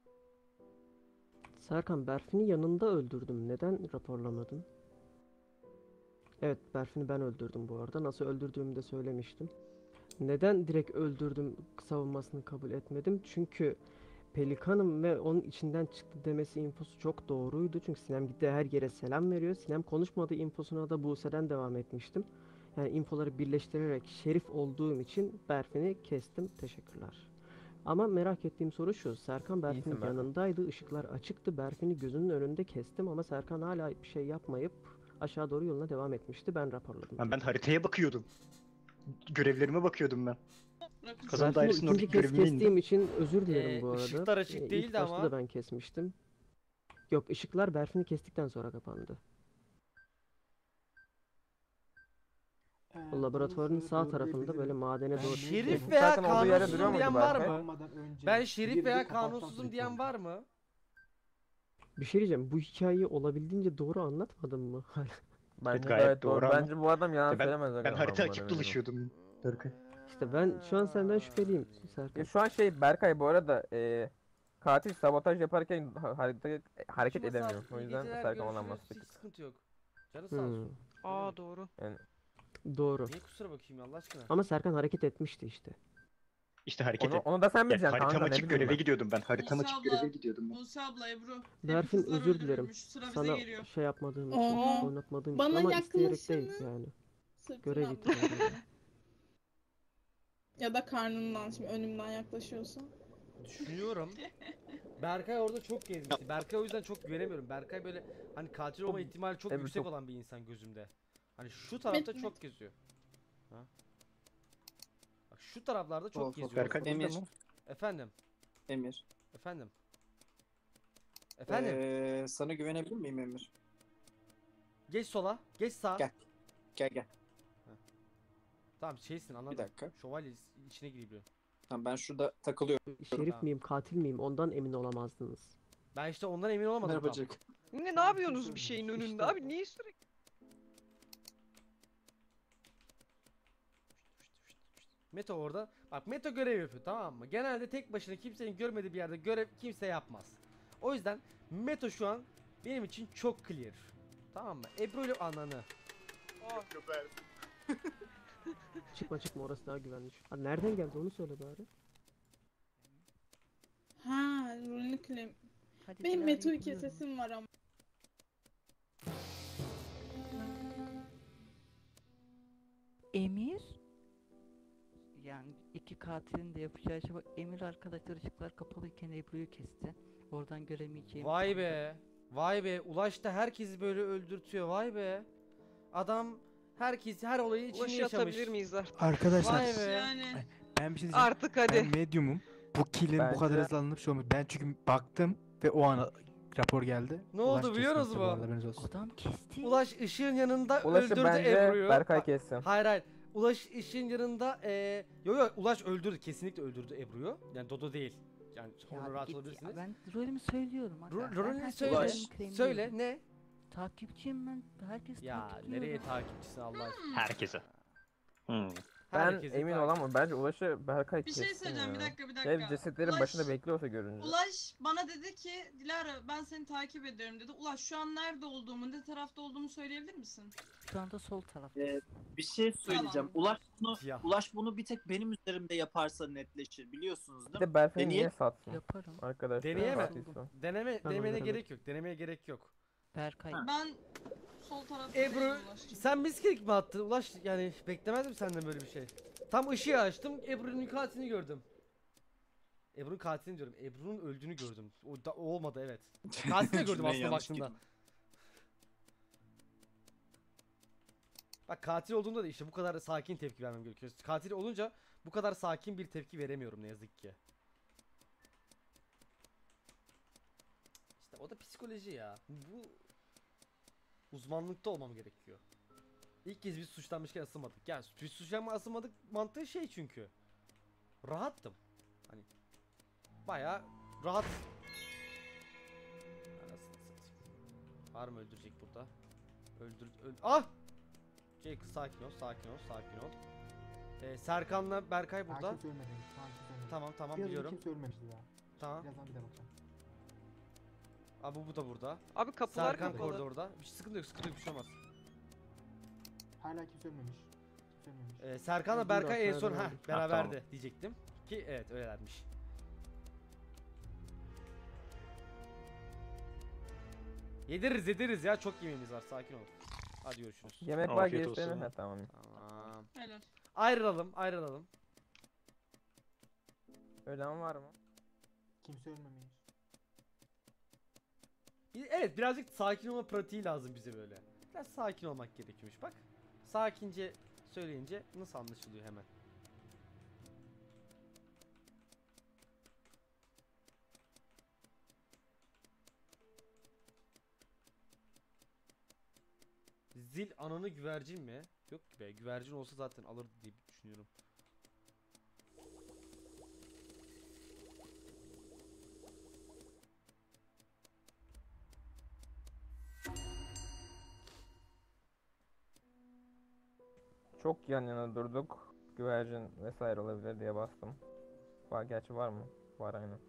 Serkan, Berfin'i yanında öldürdüm. Neden raporlamadın? Evet, Berfin'i ben öldürdüm bu arada. Nasıl öldürdüğümü de söylemiştim. Neden direkt öldürdüm savunmasını kabul etmedim? Çünkü Pelikan'ım ve onun içinden çıktı demesi infosu çok doğruydu. Çünkü Sinem gitti her yere selam veriyor. Sinem konuşmadığı infosuna da Buse'den devam etmiştim. Yani infoları birleştirerek şerif olduğum için Berfin'i kestim. Teşekkürler. Ama merak ettiğim soru şu. Serkan Berfin'in İyisin Berfin. yanındaydı. Işıklar açıktı. Berfin'i gözünün önünde kestim ama Serkan hala bir şey yapmayıp aşağı doğru yoluna devam etmişti. Ben raporladım. Ben haritaya bakıyordum. Görevlerime bakıyordum ben. Bırakın. Kazan Berfin'i dairesinin ikinci oradaki kez görevime indim. kestiğim için özür dilerim bu arada. ışıklar açık İlk değildi başta ama. da ben kesmiştim. Yok, ışıklar Berfin'i kestikten sonra kapandı. O laboratuvarın sağ tarafında böyle madene doğru. Şerif Bu veya zaten olduğu yere duruyor kanunsuzum muydu diyen var Berkay? mı? Olmadan önce Ben şerif girdi, veya kapaktan kanunsuzum sürekli diyen oldu. var mı? Bir şey diyeceğim. Bu hikayeyi olabildiğince doğru anlatmadın mı? Bence gayet gayet doğru doğru. ama- Bence bu adam yalan Ben, söylemez. ben aga, harita bundan açıp eminim. dolaşıyordum. Berkay. İşte ben şu an senden şüpheliyim Serkan. Şu an Berkay bu arada katil sabotaj yaparken hareket Şu edemiyor. masal, O iyi yüzden geceler, Serkan görüşürüz. olamaz. Hiç sıkıntı yok. Canı sağ olsun. Aa doğru. Doğru. Niye kusura bakayım ya Allah aşkına? Ama Serkan hareket etmişti işte. İşte hareket et. Onu da sen Ya, bileceksin haritam kanka ne açık bileyim göreve ben. gidiyordum ben. Haritam Buse açık abla, göreve gidiyordum ben. Buse abla, Ebru. Hep Berfin kızlar özür dilerim. öldürülmüş, sıra bize Sana geliyor. şey yapmadığım için, Aa, oynatmadığım için bana ama isteyerek değil yaklaşını- yani. Sırtından Görev itibariyle. ya da karnından, şimdi önümden yaklaşıyorsa. Düşünüyorum. Berkay orada çok gezmişti. Berkay o yüzden çok güvenemiyorum. Berkay böyle hani katil olma ihtimali çok Evet, yüksek çok. olan bir insan gözümde. Hani şu tarafta Met- çok geziyor. Ha? Bak şu taraflarda çok Of, of, geziyor. Berkay Emir. Efendim. Emir. Efendim. Efendim. Sana güvenebilir miyim Emir? Geç sola. Geç sağa. Gel. Gel. Tamam şeysin anladım. Bir dakika. Şövalye içine girebiliyor. Tamam ben şurada takılıyorum. Şerif Tamam. miyim, katil miyim ondan emin olamazdınız. Ben işte ondan emin olamadım Merhaba tam. Jack. Ne yapıyorsunuz bir şeyin önünde İşte- abi? Niye sürekli? Meto orada. Bak Meto görev yapıyor tamam mı? Genelde tek başına kimsenin görmediği bir yerde görev kimse yapmaz. O yüzden Meto şu an benim için çok clear. Tamam mı? Ebru ile ananı. Çıkma orası daha güvenli. Ha, nereden geldi onu söyle bari. Ha, rolünü claim. Hadi Benim Dilara'yı Meto 2 buluyorum. sesim var ama. Emir? Yani iki katilin de yapacağı şey bak. Emir arkadaşlar ışıklar kapalıyken Ebru'yu kesti. Oradan göremeyeceğim. Vay be. Vay be. Ulaş da herkesi böyle öldürtüyor. Vay be. Adam herkes her olayın içinde Ulaşı yaşamış. atabilir miyiz artık? Arkadaşlar Vay be. Yani ben bir şey diyeceğim. Artık hadi. Ben medyumum. Bu kill'in bu kadar Bence- hızlı alınıp şey olmuş. Ben çünkü baktım ve o an rapor geldi. Ne Ulaş oldu biliyor kesinlikle musunuz bu mu? arada, haberiniz olsun. Adam kesti. Ulaş ışığın yanında Ulaş'ı öldürdü bence Ebru'yu. Berkay Bak- kessin. Hayır. Ulaş ışığın yanında yo Ulaş öldürdü. Kesinlikle öldürdü Ebru'yu. Yani Dodo değil. Yani Ya onu bir rahat git ya, olabilirsiniz. ben rolümü söylüyorum. aga. Ben Rolünü herkes söyle. rolümü claimliyorum. Söyle ne? Takipçiyim ben. Herkes Ya takipçiyor nereye beni. takipçisin Allah aşkına? Herkese. Ben Herkesin emin takip- olamam. Bence Ulaş'ı Berkay bir şey kessin söyleyeceğim, bir ya. dakika bir Ev dakika. cesetlerin Ulaş- başında bekliyorsa görünce. Ulaş bana dedi ki Dilara ben seni takip ediyorum dedi. Ulaş şu an nerede olduğumu, ne tarafta olduğumu söyleyebilir misin? Şu anda sol tarafta. Bir şey söyleyeceğim. Tamam. Ya. Ulaş bunu bir tek benim üzerimde yaparsa netleşir biliyorsunuz Bir değil mi? de Berfin'i Deneyeyim. niye satsın? Yaparım. Arkadaşlar Deneyeme. katilse. Denemene oynarım. gerek yok. Denemeye gerek yok. Berkay. Ben sol tarafta Ebru değilim Ulaş'cığım. sen miskilik mi attın? Ulaş yani beklemezdim senden böyle bir şey. Tam ışığı açtım. Ebru'nun katilini gördüm. Ebru'nun katilini diyorum. Ebru'nun öldüğünü gördüm. O olmadı evet. Katilini de gördüm Cümleyi aslında yanlış baktığımda. girdim. Bak katil olduğunda da işte bu kadar sakin tepki vermem gerekiyor. Katil olunca bu kadar sakin bir tepki veremiyorum ne yazık ki. İşte o da psikoloji ya. Bu uzmanlıkta olmam gerekiyor. İlk kez biz suçlanmışken asılmadık. Yani biz suçlanma asılmadık mantığı şey çünkü. Rahattım. Hani bayağı rahat. Anasını satayım. Var mı öldürecek burada? Ah! Jake sakin ol, sakin ol, sakin ol. Serkan'la Berkay burada. Kimse ölmedi. Şu an kimse ölmedi. Tamam tamam Biraz önce biliyorum. kimse ölmemişti ya. Tamam. Birazdan bir de bakacağım. Abi bu da burada. Abi kapılar Serkan kapalı. koridorda. Bir sıkıntı yok, sıkıntı yok, bir şey olmaz. Hala kimse ölmemiş. Kimse ölmemiş. Serkan'la Bir Berkay en dakika son beraberdik. beraberdi tamam. diyecektim. Ki evet öylelermiş. Yediririz ya çok yemeğimiz var sakin ol. Hadi görüşürüz. Yemek var Afiyet geliştirelim. olsun. Ha tamam. Tamam. Helal. Ayrılalım. Ölen var mı? Kimse ölmemiş. Evet birazcık sakin olma pratiği lazım bize böyle. Biraz sakin olmak gerekiyormuş bak. Sakince söyleyince nasıl anlaşılıyor hemen. Zil ananı güvercin mi? Yok ki be, güvercin olsa zaten alırdı diye düşünüyorum. Çok yan yana durduk. Güvercin vesaire olabilir diye bastım. Gerçi var mı? Var aynen.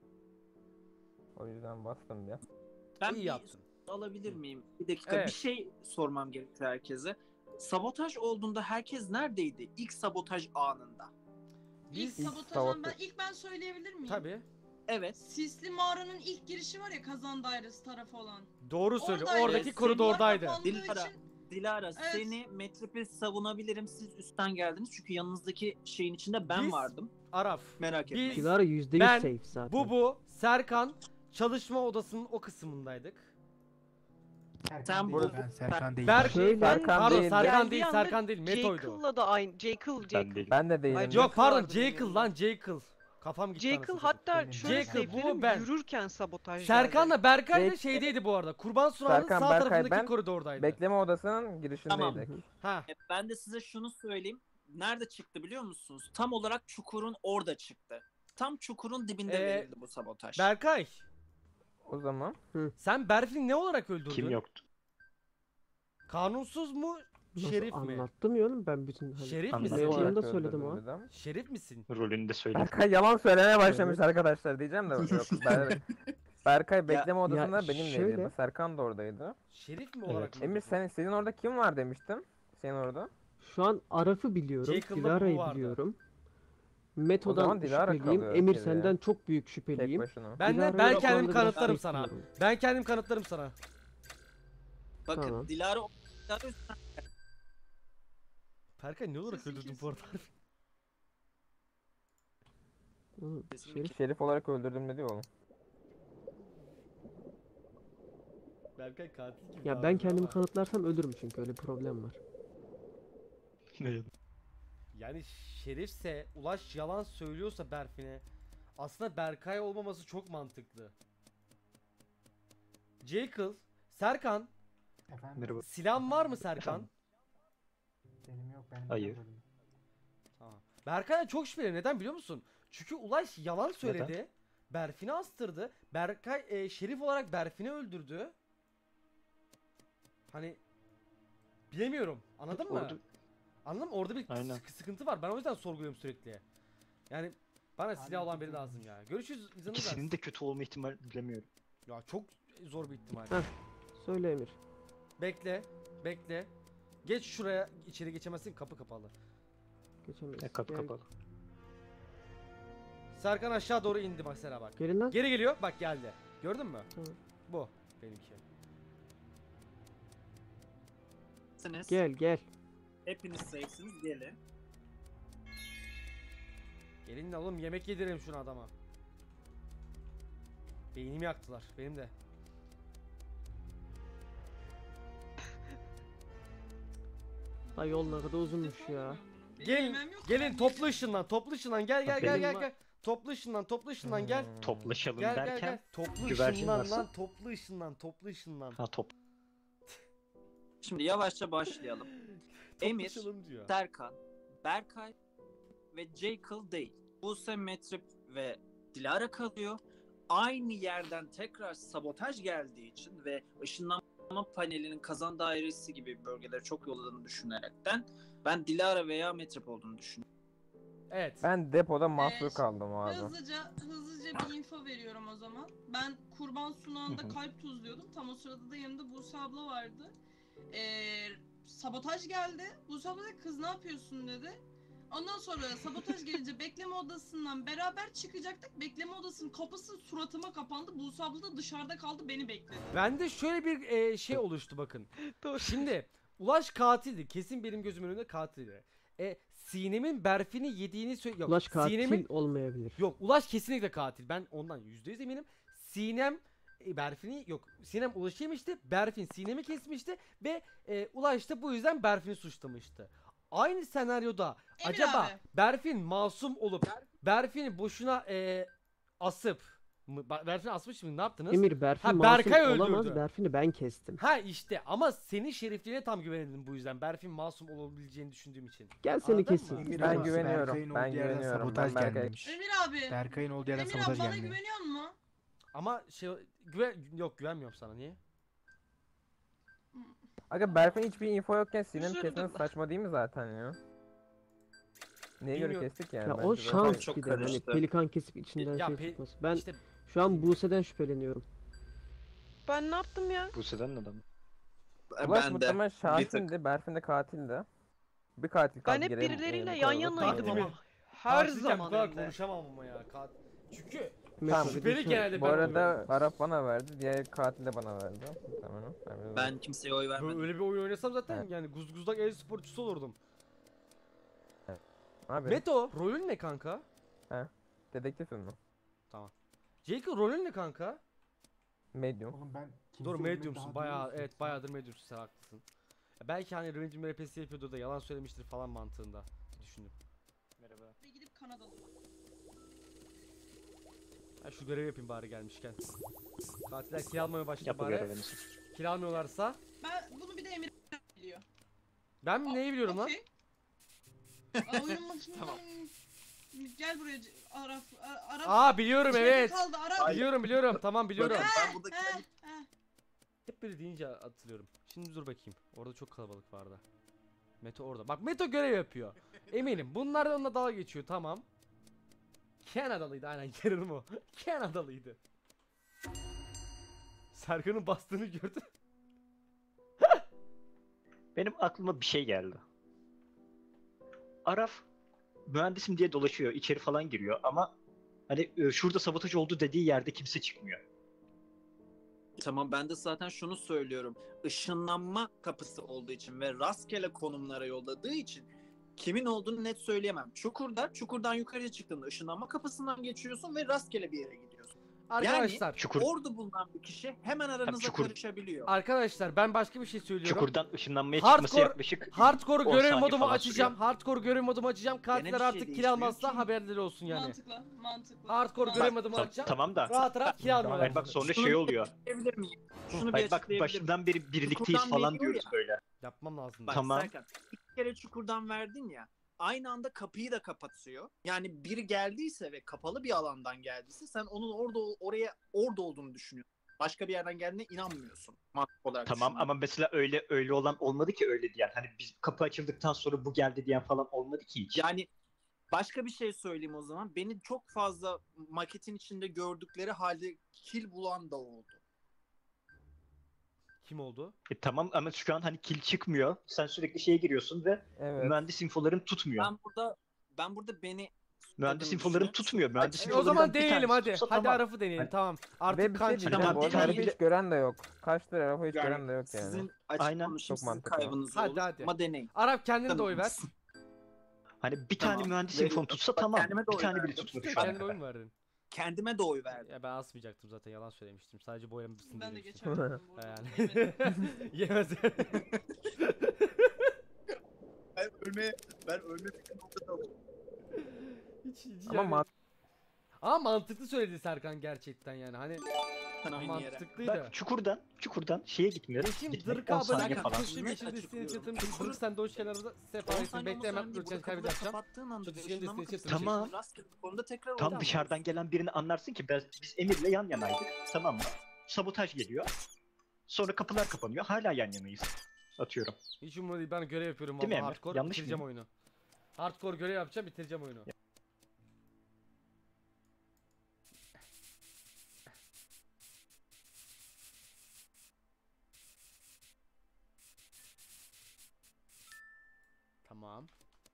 O yüzden bastım diye. Ben İyi bir yaptın. alabilir miyim? Bir dakika Evet. bir şey sormam gerekiyor herkese. Sabotaj olduğunda herkes neredeydi? İlk sabotaj anında. İlk Biz sabotajdan ben söyleyebilir miyim? tabii Evet. Sisli mağaranın ilk girişi var ya, kazan dairesi tarafı olan. doğru söylüyor. Oradaydı. Oradaki Evet, koridordaydı. Kapandığı Dilara, için Dilara Evet. seni Metrip'e savunabilirim. Siz üstten geldiniz çünkü yanınızdaki şeyin içinde ben Biz- vardım. Araf. Merak Biz- etmeyin. Dilara %100 Ben, safe zaten. Bu Serkan çalışma odasının o kısmındaydık. Sen Değil, bu- ben Serkan değilim. Berk, Şöyle- Serkan pardon değildi. Serkan Geldiği değil, anda Serkan değil, Meto'ydu. Jekyll'la da aynı. Jekyll. Ben değilim. Ben de değilim. Ay, Yok pardon, vardı benim Jekyll yanımda. lan Jekyll. Kafam gitti Jekyll anasını hatta Benim şöyle Jekyll, bu sevgilim ben. yürürken sabotaj geldi. Serkan'la Berkay da Jake- şeydeydi bu arada. Kurban Sunağı'nın Serkan, sağ Berkay, tarafındaki ben koridordaydı. Bekleme odasının girişindeydik. Tamam. Ha. Ben de size şunu söyleyeyim. Nerede çıktı biliyor musunuz? Tam olarak çukurun orada çıktı. Tam çukurun dibinde verildi bu sabotaj. Berkay, O zaman sen Berfin'i ne olarak öldürdün? Kim yoktu? Kanunsuz mu, Nasıl şerif mi? anlattım ya oğlum ben bütün hani. Şerif Anladım. misin? Ne olarak olduğunu da söyledim o. öldürdüm dedim. Şerif misin? Rolünü de söyle. Berkay yalan söylemeye başlamış arkadaşlar diyeceğim de yok. Berkay bekleme Ya odasında benimleydi. şöyle- Serkan da oradaydı. Şerif mi Evet. olarak mı Emir öldürdün? senin orada kim var demiştim? Senin orada. Şu an Araf'ı biliyorum. Jekyll'da Dilara'yı bu vardı. biliyorum. O Meto'dan zaman Dilara şüpheliyim. kalıyor Emir geriye. senden çok büyük Tek şüpheliyim. başına. Ben Dilara'yı kendim biraz kanıtlarım safe sana. diyorum. Ben kendim kanıtlarım sana. Bakın Tamam. Dilara üstten Berkay ne olarak Sesin öldürdün bu arada? Oğlum, Şerif Şerif olarak öldürdüm dedi oğlum. Berkay katil gibi. ya ben davranıyor kendimi ama. kanıtlarsam ölürüm çünkü öyle bir problem var. Yani Şerifse, Ulaş yalan söylüyorsa Berfin'e, aslında Berkay olmaması çok mantıklı. Jekyll, Serkan, Efendim? Merhaba. silahın var mı Serkan? Efendim? Benim yok benim. Hayır. yok. Tamam. Berkay'a çok şüpheliyim. Neden biliyor musun? Çünkü Ulaş yalan söyledi. Berfin'i astırdı. Berkay Şerif olarak Berfin'i öldürdü. Hani bilemiyorum. Anladın mı? Orada- Anladın mı? Orada bir Aynen. sıkıntı var. Ben o yüzden sorguluyorum sürekli. Yani bana silah Aynen, olan biri kesinlikle. lazım ya. Görüşürüz. İzin İkisinin de kötü olma ihtimali bilemiyorum. Ya çok zor bir ihtimal. Heh. Söyle Emir. Bekle. Bekle. Geç şuraya. İçeri geçemezsin. Kapı kapalı. Geçemeyiz. Kapı Gel- kapalı. Serkan aşağı doğru indi mesela bak. Gelin lan. Geri geliyor. Bak geldi. Gördün mü? Tamam. Bu benimki. Gel gel. Hepiniz safesiniz gelin. Gelin de oğlum yemek yedireyim şunu adama. Beynimi yaktılar. Benim de. Da yol ne kadar uzunmuş ya. Benim Gelin, yemem yok, gelin ben toplu ışından, toplu ışından gel gel gel Benim gel var. gel. Toplu ışından, toplu ışından gel. Toplaşalım Gel gel derken. gel. Toplu güvercin ışından varsa- lan, toplu ışından, toplu ışından. Ha top. Şimdi yavaşça başlayalım. Emir, Toplaşalım diyor. Serkan, Berkay ve Jekyll değil. Buse, Metrip ve Dilara kalıyor. Aynı yerden tekrar sabotaj geldiği için ve ışınlanma panelinin kazan dairesi gibi bölgelere çok yolladığını düşünerekten ben Dilara veya Metrip olduğunu düşünüyorum. Evet. Ben depoda mahsur kaldım abi. Hızlıca bir info veriyorum o zaman. Ben kurban sunağında Hı hı. kalp tuzluyordum. Tam o sırada da yanımda Buse abla vardı. Sabotaj geldi. Buse abla dedi, kız ne yapıyorsun dedi. Ondan sonra sabotaj gelince bekleme odasından beraber çıkacaktık. Bekleme odasının kapısı suratıma kapandı. Buse abla da dışarıda kaldı, beni bekledi. Bende şöyle bir şey oluştu bakın. Doğru. Şimdi Ulaş katildi. Kesin benim gözümün önünde katildi. Sinem'in Berfin'i yediğini söyle. Ulaş katil Sinem'in olmayabilir. Yok, Ulaş kesinlikle katil. Ben ondan %100 eminim. Sinem Berfin'i yok. Sinem Ulaş'ı yemişti. Berfin Sinem'i kesmişti ve Ulaş da bu yüzden Berfin'i suçlamıştı. Aynı senaryoda Emir acaba abi. Berfin masum olup Berfin'i boşuna asıp Berfin asmış mı? Ne yaptınız? Emir Berfin Ha, masum Berkay olamaz. öldürdü. Berfin'i ben kestim. Ha işte ama senin şerifliğine tam güvenildim bu yüzden. Berfin masum olabileceğini düşündüğüm için. Gel seni Anladın mı? keseyim. Emir Ben ama güveniyorum, Berkay'ın ben olduğu yerden güveniyorum. Sabotaj Ben Berkay- gelmemiş. Emir abi. Berkay'ın olduğu yerden Emir abi sabotaj bana gelmiyor. güveniyor musun? Ama yok güvenmiyorum sana. Niye? Aga Berfin hiçbir info yokken Sinem'i Üzüldüm. kesmesi saçma değil mi zaten ya? Neye göre Bilmiyorum. kestik yani? Ya bence o zaten. şans çok bir de hani karıştı. pelikan kesip içinden Ya şey çıkması. Ben İşte şu an Buse'den şüpheleniyorum. Ben ne yaptım ya? Buse'den ne adamı? Ulaş Ben de. muhtemelen Bir tık. Şahin'di, Berfin de katildi. Bir katil kaldı Ben hep geriye, birileriyle bu yan konuda. yanaydım Tatili ama. mi? Her Karşıyken bu zaman kadar hem de. konuşamam ama ya. Çünkü Tamam. şüpheli genelde Bu ben arada oluyorum. Arap bana verdi, diğer katil de bana verdi. Muhtemelen. Ben kimseye oy vermedim. Öyle bir oyun oynasam zaten Evet. yani guzguzdak e-sporcusu olurdum. Abi, Meto, rolün ne kanka? dedektifim mi? Jacob rolün ne kanka? Medium. Oğlum ben Doğru mediumsun bayağı evet bayağıdır mediumsun sen haklısın. Ya belki hani Revenge'in RP'si yapıyordur da yalan söylemiştir falan mantığında düşündüm. Merhaba. Ve gidip Kanadalı. Ha şu görevi yapayım bari gelmişken. Katiller kill almaya başladı Yap bu bari. görevini. Kill almıyorlarsa Bunu bir de Emir biliyor. ben neyi biliyorum lan? Okey. Oyunun başında... Gel buraya Araf. Araf. Aa biliyorum içeride evet. Kaldı Araf. Biliyorum tamam biliyorum. Ben burada Hep böyle deyince hatırlıyorum. Şimdi dur bakayım. Orada çok kalabalık vardı. Meto orada. Bak Meto görev yapıyor. Eminim. Bunlar da onunla dalga geçiyor. Tamam. Kanadalıydı aynen. Yarın o. Kanadalıydı. Serkan'ın bastığını gördün. Benim aklıma bir şey geldi. Araf mühendisim diye dolaşıyor, içeri falan giriyor ama hani şurada sabotaj oldu dediği yerde kimse çıkmıyor. Tamam ben de zaten şunu söylüyorum. Işınlanma kapısı olduğu için ve rastgele konumlara yolladığı için kimin olduğunu net söyleyemem. Çukurdan yukarıya çıktığında ışınlanma kapısından geçiyorsun ve rastgele bir yere gidiyorsun. Arkadaşlar. Çukur, Orada bulunan bir kişi hemen aranıza çukur- karışabiliyor. Arkadaşlar ben başka bir şey söylüyorum. çukurdan ışınlanmaya çıkması Hardcore- yaklaşık Hardcore 10 görev saniye modumu falan açacağım. sürüyor. Hardcore görev modumu açacağım. Katiller bir şey artık kill değişmiyor almazsa ki. haberleri olsun yani. Mantıklı. Hardcore görev modumu açacağım. Tamam da Rahat kill almıyorlar. hayır bak sonra şey oluyor. Açıklayabilir miyim? Şunu bir Hayır bak açıklayabilir miyim? başından beri birlikteyiz Çukurdan falan veriyor diyoruz ya. böyle. Yapmam lazım. Bak Tamam. Serkan, iki kere çukurdan verdin ya. Aynı anda kapıyı da kapatıyor. Yani biri geldiyse ve kapalı bir alandan geldiyse sen onun orada olduğunu düşünüyorsun. Başka bir yerden geldiğine inanmıyorsun. Mantık olarak Tamam düşündüğün. ama mesela öyle olan olmadı ki öyle diyen. Hani biz kapı açıldıktan sonra bu geldi diyen falan olmadı ki hiç. Yani başka bir şey söyleyeyim o zaman. Beni çok fazla maketin içinde gördükleri halde kill bulan da oldu. Kim oldu? Tamam ama şu an hani kill çıkmıyor. Sen sürekli şeye giriyorsun ve Evet. mühendis infoların tutmuyor. Ben burada beni Mühendis suçladığını infoların düşünüyorum. tutmuyor. Mühendis O infolarından zaman bir deneyelim tanesi hadi. tutsa Hadi tamam. Araf'ı deneyelim Hani- tamam. Ve Artık bir şey kan diyeceğim, Tamam, bu bir arada tane Araf'ı bile- hiç gören de yok. Kaçtır Araf'ı hiç Yani gören de yok yani. Sizin açık Aynen. konuşayım, Çok sizin mantıklı. kaybınız Hadi, olur hadi. ama deneyin. Araf kendine de oy ver. Tanıdınız. Hani bir Tamam. tane mühendis Ve- infon tutsa Bak, tamam. kendime de Bir oy tane bile verdim. tutmadı şu ana Kendine oy kadar. mu verdin? Kendime de oy verdim. Ya ben asmayacaktım zaten yalan söylemiştim. Sadece boyamışsın Ben de demiştim. geçerdim bu arada. Yani. Yemedim. Yemez. Ben ölme fikrim noktada hiç Ama yani- Ama mantıklı söyledi Serkan gerçekten yani hani aynı yere. mantıklıydı. Bak çukurdan şeye gitmiyoruz. Yeşim Gitmek Dırka 10 saniye abone falan. Yeşim Net Yeşim desteğini açıklıyorum. çatırım. Dırk sen de hoş geldin arada. Sefa bekle hemen Dırkçen kaybedeceğim. Kapattığın anda Çocuk ışınlanma desteği kapısı çatırım. Tamam. rastgele bir konuda tekrar Tam oradan dışarıdan vuruyorsun. gelen birini anlarsın ki biz Emir'le yan yanaydık. Tamam mı? Sabotaj geliyor. Sonra kapılar kapanıyor. Hala yan yanayız. Atıyorum. Hiç umurumda değil ben görev yapıyorum Değil mi valla Emre? hardcore Yanlış bitireceğim mıyım? oyunu. Hardcore görev yapacağım bitireceğim oyunu. Tamam.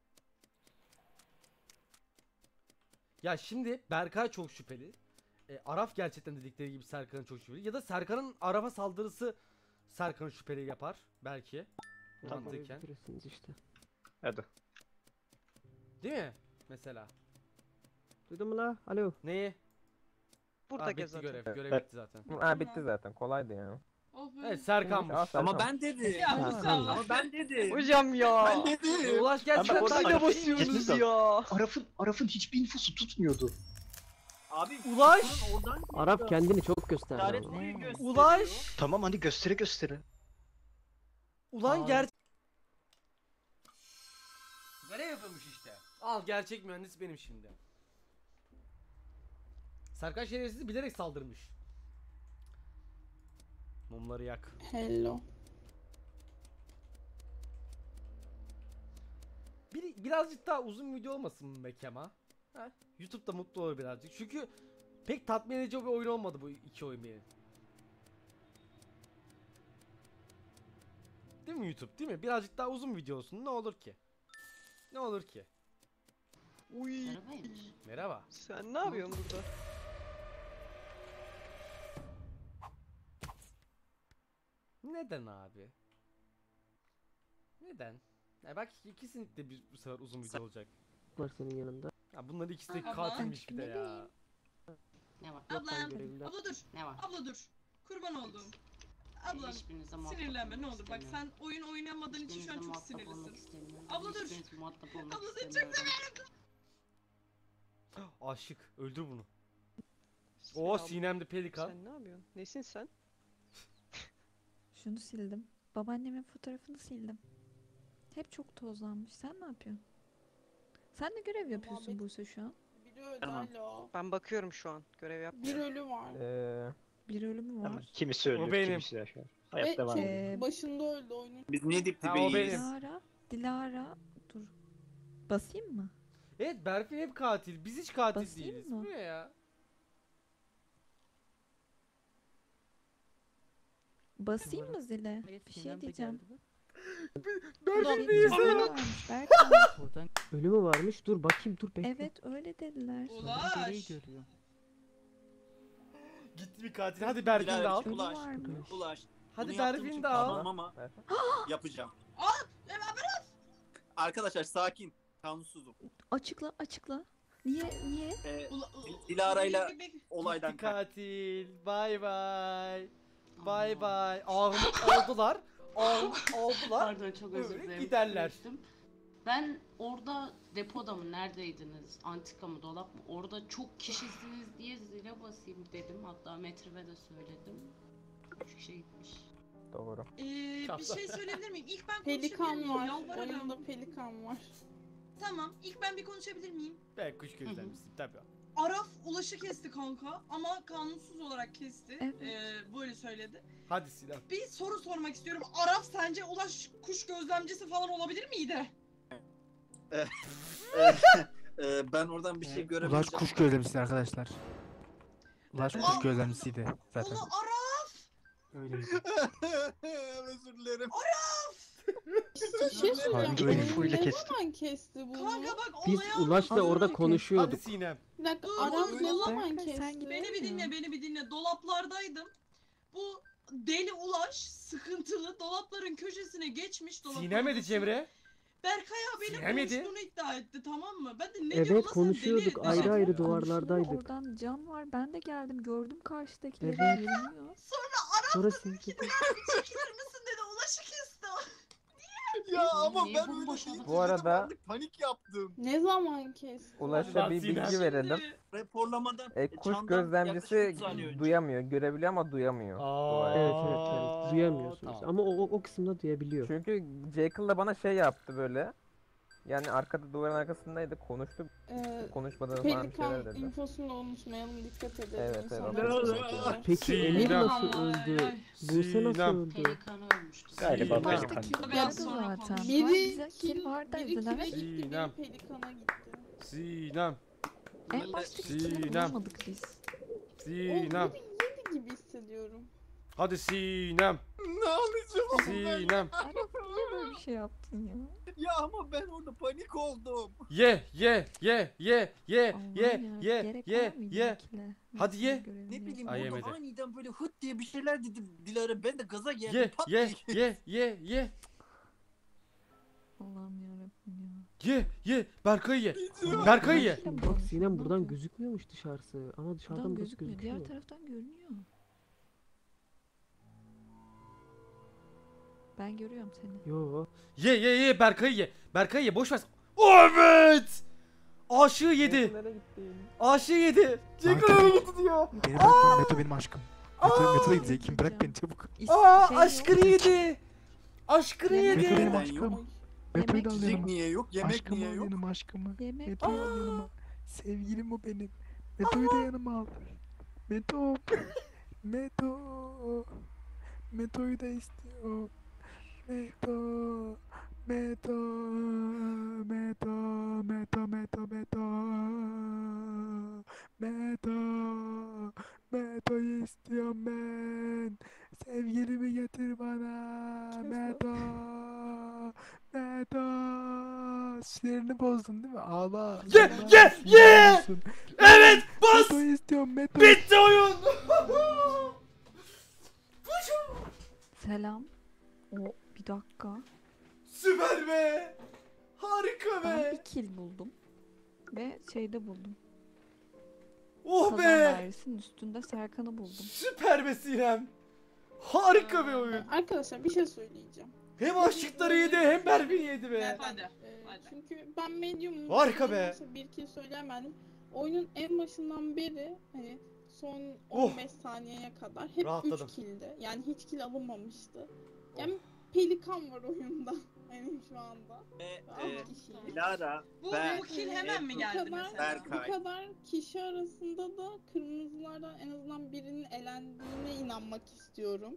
Ya şimdi Berkay çok şüpheli. Araf gerçekten dedikleri gibi Serkan'ın çok şüpheli. Ya da Serkan'ın Araf'a saldırısı Serkan'ı şüpheli yapar belki. Tamam. Mantıken. Bitirirsiniz işte. Hadi. Değil mi? Mesela. Duydun mu la? Alo. Neyi? Burada Bitti gez zaten. görev. Görev Evet. bitti zaten. Ha bitti zaten. Kolaydı yani. Oh be. Evet Serkan'mış. Aa, Ama Serkan. ben dedim. Ya Ha, sağ tamam. ol. Ama ben dedim. Hocam ya. Ben dedim. Ulaş gerçekten Ama orada takip Araf'ın ediyorsunuz gitmesi ya. Araf'ın hiçbir infosu tutmuyordu. Abi Ulaş! çukurun oradan Arap geliyor. kendini çok gösterdi İşaret ama. orayı gösteriyor. Ulaş! Tamam hadi göstere göstere. Ulan Aa. Görev yapıyormuş işte. Al gerçek mühendis benim şimdi. Serkan şerefsiz bilerek saldırmış. Mumları yak. Hello. Birazcık daha uzun video olmasın mı Mekema? Ha? YouTube'da mutlu olur birazcık. Çünkü pek tatmin edici bir oyun olmadı bu iki oyun benim. Değil mi YouTube? Değil mi? Birazcık daha uzun video olsun. Ne olur ki? Ne olur ki? Uy. Merhaba. Sen ne yapıyorsun burada? Neden abi? Neden? Ya bak kesinlikle bu sefer uzun video olacak. Var senin yanında. Ya bunların ikisi de Abla. katilmiş bir de ya. Ne var? Ablam. görevliler. Abla dur. Ne var? Abla dur. Kurban oldum. Ablam Hiçbirinize muhatap sinirlenme ne olmak olur. Bak istemiyorum. sen oyun oynamadığın için şu an Hiçbirinize çok muhatap olmak sinirlisin. istemiyorum. Abla dur. Hiçbirinize muhatap olmak Abla seni çok istemiyorum. Aşık. Öldür bunu. Sen Oo abla- sinemde pelikan. Sen ne yapıyorsun? Nesin sen? Şunu sildim. Babaannemin fotoğrafını sildim. Hep çok tozlanmış. Sen ne yapıyorsun? Sen de görev yapıyorsun Muhammed- Buse şu an. Biri öldü Tamam. alo. Ben bakıyorum şu an. Görev Bir yapmıyorum. ölü var. Bir ölümü var. Tamam. Kimisi öldü, O benim. kimisi yaşıyor. Ve Hayat devam çok ediyor. başında öldü oyunun. Biz niye dip Ha, o dibeyiz? benim. Dilara. Dur. Basayım mı? Evet Berfin hep katil. Biz hiç katil Basayım değiliz. mı? Bu ne ya? Basayım mı zile? Evet, Bir şey Sinem de diyeceğim. geldi bak. Berfin Bir değilse. ölü varmış Berkay. Oradan Ölü mü varmış? Dur bakayım dur bekle. Evet öyle dediler. gereği Ulaş. görüyor. Gitti bir katil. Hadi Berfin de Dilara, al. Ölü Ulaş. varmış. Ulaş. Hadi Bunu yaptığım Berfin için de al. pişmanım ama yapacağım. Ya Arkadaşlar sakin. Kanunsuzum. Açıkla. Niye? Dilara'yla Bek- bek- olaydan Gitti katil. Bay bay. Bay bay. Ahımı aldılar. Ahımı aldılar. Pardon çok özür Öyle dilerim. giderler. Konuştum. Ben orada depoda mı neredeydiniz? Antika mı dolap mı? Orada çok kişisiniz diye zile basayım dedim. Hatta Metrive de söyledim. 3 kişi gitmiş. Doğru. Bir şey söyleyebilir miyim? İlk ben Pelikan konuşabilir miyim? var. Yalvarırım. Oyunda pelikan var. Tamam. İlk ben bir konuşabilir miyim? Ben kuş gözlemcisiyim tabii. Araf Ulaş'ı kesti kanka ama kanunsuz olarak kesti. Evet. Böyle söyledi. Hadi Sinem. Bir soru sormak istiyorum. Araf sence Ulaş kuş gözlemcisi falan olabilir miydi? Ben oradan bir şey Ulaş göremeyeceğim. kuş gözlemcisi arkadaşlar. Ulaş kuş gözlemcisiydi zaten. Ulan Araf! Öyleydi. Özür dilerim. Bir şey söyleyeceğim. Hangi oyunu Oyunu fuyla ne kesti? zaman kesti bunu? Kanka bak Biz olaya Ulaş'la orada Hadi konuşuyorduk. Sinem. Bir dakika Dur, Araf dur, ne dur. zaman Berkay, sen kesti? gibi- beni bir dinle. Dolaplardaydım. Bu deli Ulaş sıkıntılı dolapların köşesine geçmiş. dolapların Sinem dedi köşesine. Cemre. Berkay abiyle Sinem yedi. konuştuğunu iddia etti, tamam mı? Ben de ne Evet, diyorsun lan sen konuşuyorduk, deli? ayrı Tamam. ayrı Konuşuyor, duvarlardaydık. Oradan cam var. Ben de geldim. Gördüm karşıdakileri. Evet. Yürünüyor. Sonra siz Çekilir misin dedi, Ulaş'ı kesti. Ya ama Niye ben bomboş öyle adam? değil. Bu arada- Panik yaptım. Ne zaman kesti? Ulaş'a Ulan bir Sinem. bilgi verelim. Raporlamadan Kuş Çan'dan gözlemcisi yaklaşık 3 saniye önce. duyamıyor. Görebiliyor ama duyamıyor. Dua et. evet duyamıyorsunuz. Tamam. Ama o kısımda duyabiliyor. Çünkü Jekyll da bana şey yaptı böyle. Yani arkada duvarın arkasındaydı. Konuştu. Konuşmadığını falan bir şeyler Pelikan dedi. infosunu da unutmayalım, dikkat edelim. Evet, insanlar evet. teşekkürler. Peki Sinem. Emir nasıl Ay, öldü? ay. Buse nasıl Sinem. öldü? Pelikan ölmüştü. Galiba Sinem. pelikan. Kill Biraz vardı sonra zaten. konuş. Var, Biri bize kill kill var biri kime dediler. gitti, Sinem. biri pelikana gitti. Sinem. En baştaki kill'i Sinem. bulamadık biz. O Sinem. biri yedi gibi hissediyorum. Hadi Sinem. Ne alacağım Sinem. Arap niye böyle bir şey yaptın ya? Ya ama ben orada panik oldum. Ye. Allah'ım ya, gerek var mıydı Ye. bu kill'e? Hadi Nasıl ye. bir görevini Ne bileyim Ay, orada yemedi. aniden böyle hıt diye bir şeyler dedi Dilara. Ben de gaza geldim. Ye. Pat Ye. diye. Ye. Allah'ım yarabbim ya. Ye. Berkay'ı ye. Berkay'ı ye. Bak Sinem buradan gözükmüyormuş dışarısı. Ama dışarıdan Buradan burası gözükmüyor. gözüküyor. Diğer taraftan görünüyor. Ben görüyorum seni. Yo. Ye. Berkay'ı ye. Berkay'ı ye. Boş ver. Oh, evet. Aşığı yedi. Nereye gittin? Aşığı yedi. Jackal Kanka, nereye gitti diyor. Beni bırak, Meto benim aşkım. Meto da gidecek. Kim bırak beni çabuk. Aşkını yedi. Aşkını Yemek Meto yedi. benim Neden aşkım. yok? Meto'yu da al İçecek yanıma. niye yok? Yemek Aşkımı niye al yok? yanıma aşkımı. Yemek Meto'yu al yanıma. Sevgilim o benim. Meto'yu da yanıma al. Meto. Meto. Meto'yu da istiyor. Meto. Meto. Meto. Meto. Meto. Meto. Meto. Meto'yu istiyorum ben. Sevgilimi getir bana. Meto. Meto. Sinirini bozdun değil mi? Ağla. Ye, Ağla, ye, sinirini ye! bozdun. Evet, bas. Meto'yu istiyorum. Meto. Bitti oyun. Selam. Bir dakika. Süper be. Harika Ben be. bir kill buldum. Ve şeyde buldum. Oh Kazan be. dairesinin üstünde Serkan'ı buldum. Süper be Sinem. Harika bir oyun. Arkadaşlar bir şey söyleyeceğim. Hem aşıkları yedi hem Berfin yedi be. Evet, hadi. Çünkü ben medium'um. Harika be. Bir kill söyleyemedim. Oyunun en başından beri hani son Oh. 15 saniyeye kadar hep Rahatladım. 3 kill'di. Yani hiç kill alınmamıştı. Yani pelikan var oyunda benim şu anda. Alt kişiyiz. Dilara, Bu ben, kill hemen mi Bu geldi kadar, mesela? Berkay. bu kadar kişi arasında da kırmızılardan en azından birinin elendiğine inanmak istiyorum.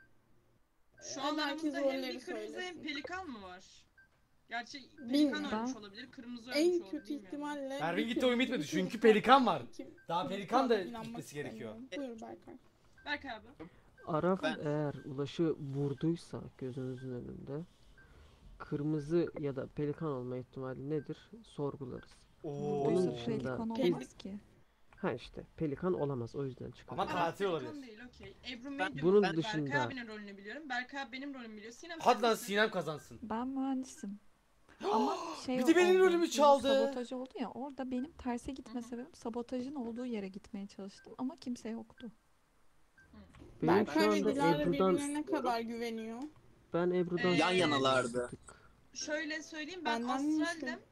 Şu an herkes aramızda hem rolleri bir kırmızı hem söylesin. pelikan mı var? Gerçi Bilmiyorum. pelikan ölmüş Ben- olabilir, kırmızı ölmüş En olabilir. kötü bilmiyorum. ihtimalle... Berfin bir gitti, oyun kırmızı, bitmedi. bir Çünkü pelikan pelikan var. Kim- Daha kimse pelikan da inanmak gitmesi gerekiyor. istemiyorum. Buyur Berkay. Berkay abi. Araf Ben- eğer Ulaş'ı vurduysa gözünüzün önünde kırmızı ya da pelikan olma ihtimali nedir? Sorgularız. Oo. Onun Vurduysa dışında pelikan Pelik- olmaz ki. ha işte pelikan olamaz o yüzden çıkar. Ama Tamam, katil pelikan olabilir. değil, okey. Ebru Ben- Medium. Bunun Berkay dışında- abinin rolünü biliyorum. Berkay abi benim rolümü biliyor. Sinem Hadi sen lan misin? Sinem kazansın. Ben mühendisim. Ama şey Bir de benim oldu, rolümü benim çaldı. Sabotaj oldu ya, orada benim terse gitme sebebim sabotajın olduğu yere gitmeye çalıştım ama kimse yoktu. Benim şu Berkay ve anda Dilara Ebru'dan birbirine ne kadar güveniyor? ben Ebru'dan Yan yanalardı. bir tık- Şöyle söyleyeyim, ben Benden astraldim. miymiş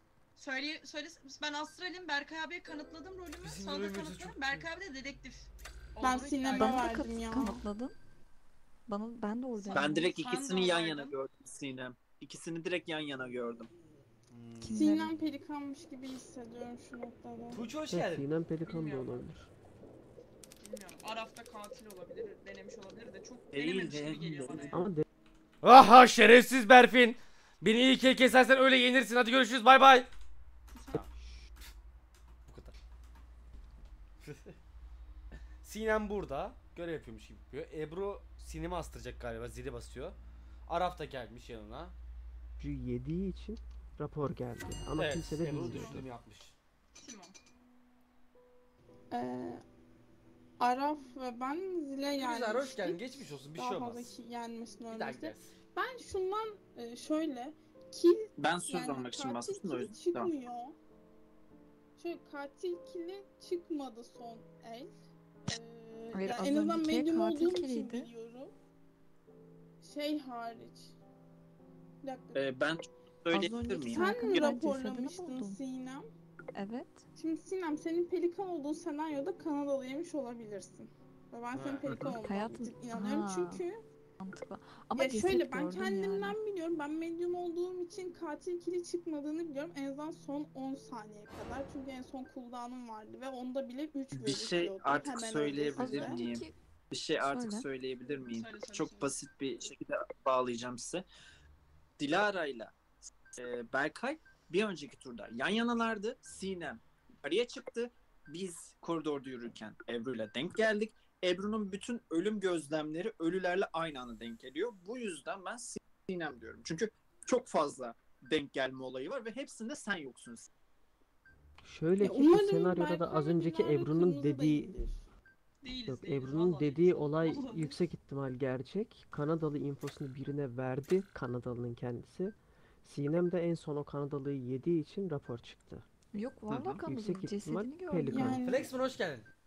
Ben astralim, Berkay abiye kanıtladım rolümü. Bizim Sana da rolümüz de kanıtladım. çok Berkay abi de dedektif. Ben olduğunu Sinem'e iddia Bana ediyor. da verdim ya. kanıtladın. Ben de oradayım. Ben direkt Sen ikisini de yan oradaydın. yana gördüm Sinem. İkisini direkt yan yana gördüm. Kimleri? Sinem pelikanmış gibi hissediyorum şu noktada. Tuğçe hoş Evet, geldin. Sinem pelikan da Bilmiyorum. olabilir. Bilmiyorum. Araf'ta katil olabilir, denemiş olabilir de çok Değil, denememiş gibi değil, geliyor bana. değil. yani. Ama de Aha şerefsiz Berfin. Beni iyi ki kesersen öyle yenirsin. Hadi görüşürüz. Bay bay. Bu kadar. Sinem burada. Görev yapıyormuş gibi yapıyor. Ebru Sinem'i astıracak galiba. Zili basıyor. Araf da gelmiş yanına. şu yediği için rapor geldi. Ama Evet, kimse de Ebru bilmiyordu. düşündüğünü yapmış. Simon. Araf ve ben zile Güzel, hoş gelmiştik. geldin. Geçmiş olsun. Bir Daha şey fazla olmaz. yenmesini Bir daha önümüzde. gideriz. Ben şundan şöyle kill Ben söz yani almak için katil basmıştım da o kili yüzden. Tamam. çıkmıyor. Şöyle katil kili çıkmadı son el. Hayır, Yani az en azından önceki medium katil olduğum için kiliydi. biliyorum. Şey hariç. Bir dakika. Ben söyleyebilir önceki miyim? Sen Serkan'ın mi ben cesedini raporlamıştın buldum. Sinem? Evet. Şimdi Sinem senin pelikan olduğu senaryoda Kanadalı yemiş olabilirsin. Ve ben senin Ha. pelikan olduğuna Hayatım, bir tık inanıyorum ha. çünkü Mantıklı. Ama ya ceset şöyle ben gördüm kendimden yani. biliyorum. Ben medium olduğum için katil kili çıkmadığını biliyorum. En azından son 10 saniye kadar. Çünkü en son cooldown'um vardı ve onda bile 3 Bir şey gözüküyordu. artık hemen söyleyebilir Az öncesinde. miyim? önceki Bir şey artık Söyle. söyleyebilir miyim? Söyle, söyle, Çok söyle. basit bir şekilde bağlayacağım size. Dilara'yla Berkay bir önceki turda yan yanalardı. Sinem yukarıya çıktı. Biz koridorda yürürken Ebru'yla denk geldik. Ebru'nun bütün ölüm gözlemleri ölülerle aynı anda denk geliyor. Bu yüzden ben Sinem diyorum. Çünkü çok fazla denk gelme olayı var ve hepsinde sen yoksun. Şöyle Ya ki bu umarım senaryoda da Berkay az ve önceki Dilara Ebru'nun kırmızı dediği değildir. Değiliz, yok değiliz, Ebru'nun vallahi dediği değiliz. olay Vallahi değiliz. yüksek ihtimal gerçek. Kanadalı infosunu birine verdi, Kanadalı'nın kendisi. Sinem de en son o Kanadalı'yı yediği için rapor çıktı. yok vallahi hı. kanalım Yüksek ihtimal cesedini gördüm. pelikan. Yani Flexman hoş geldin.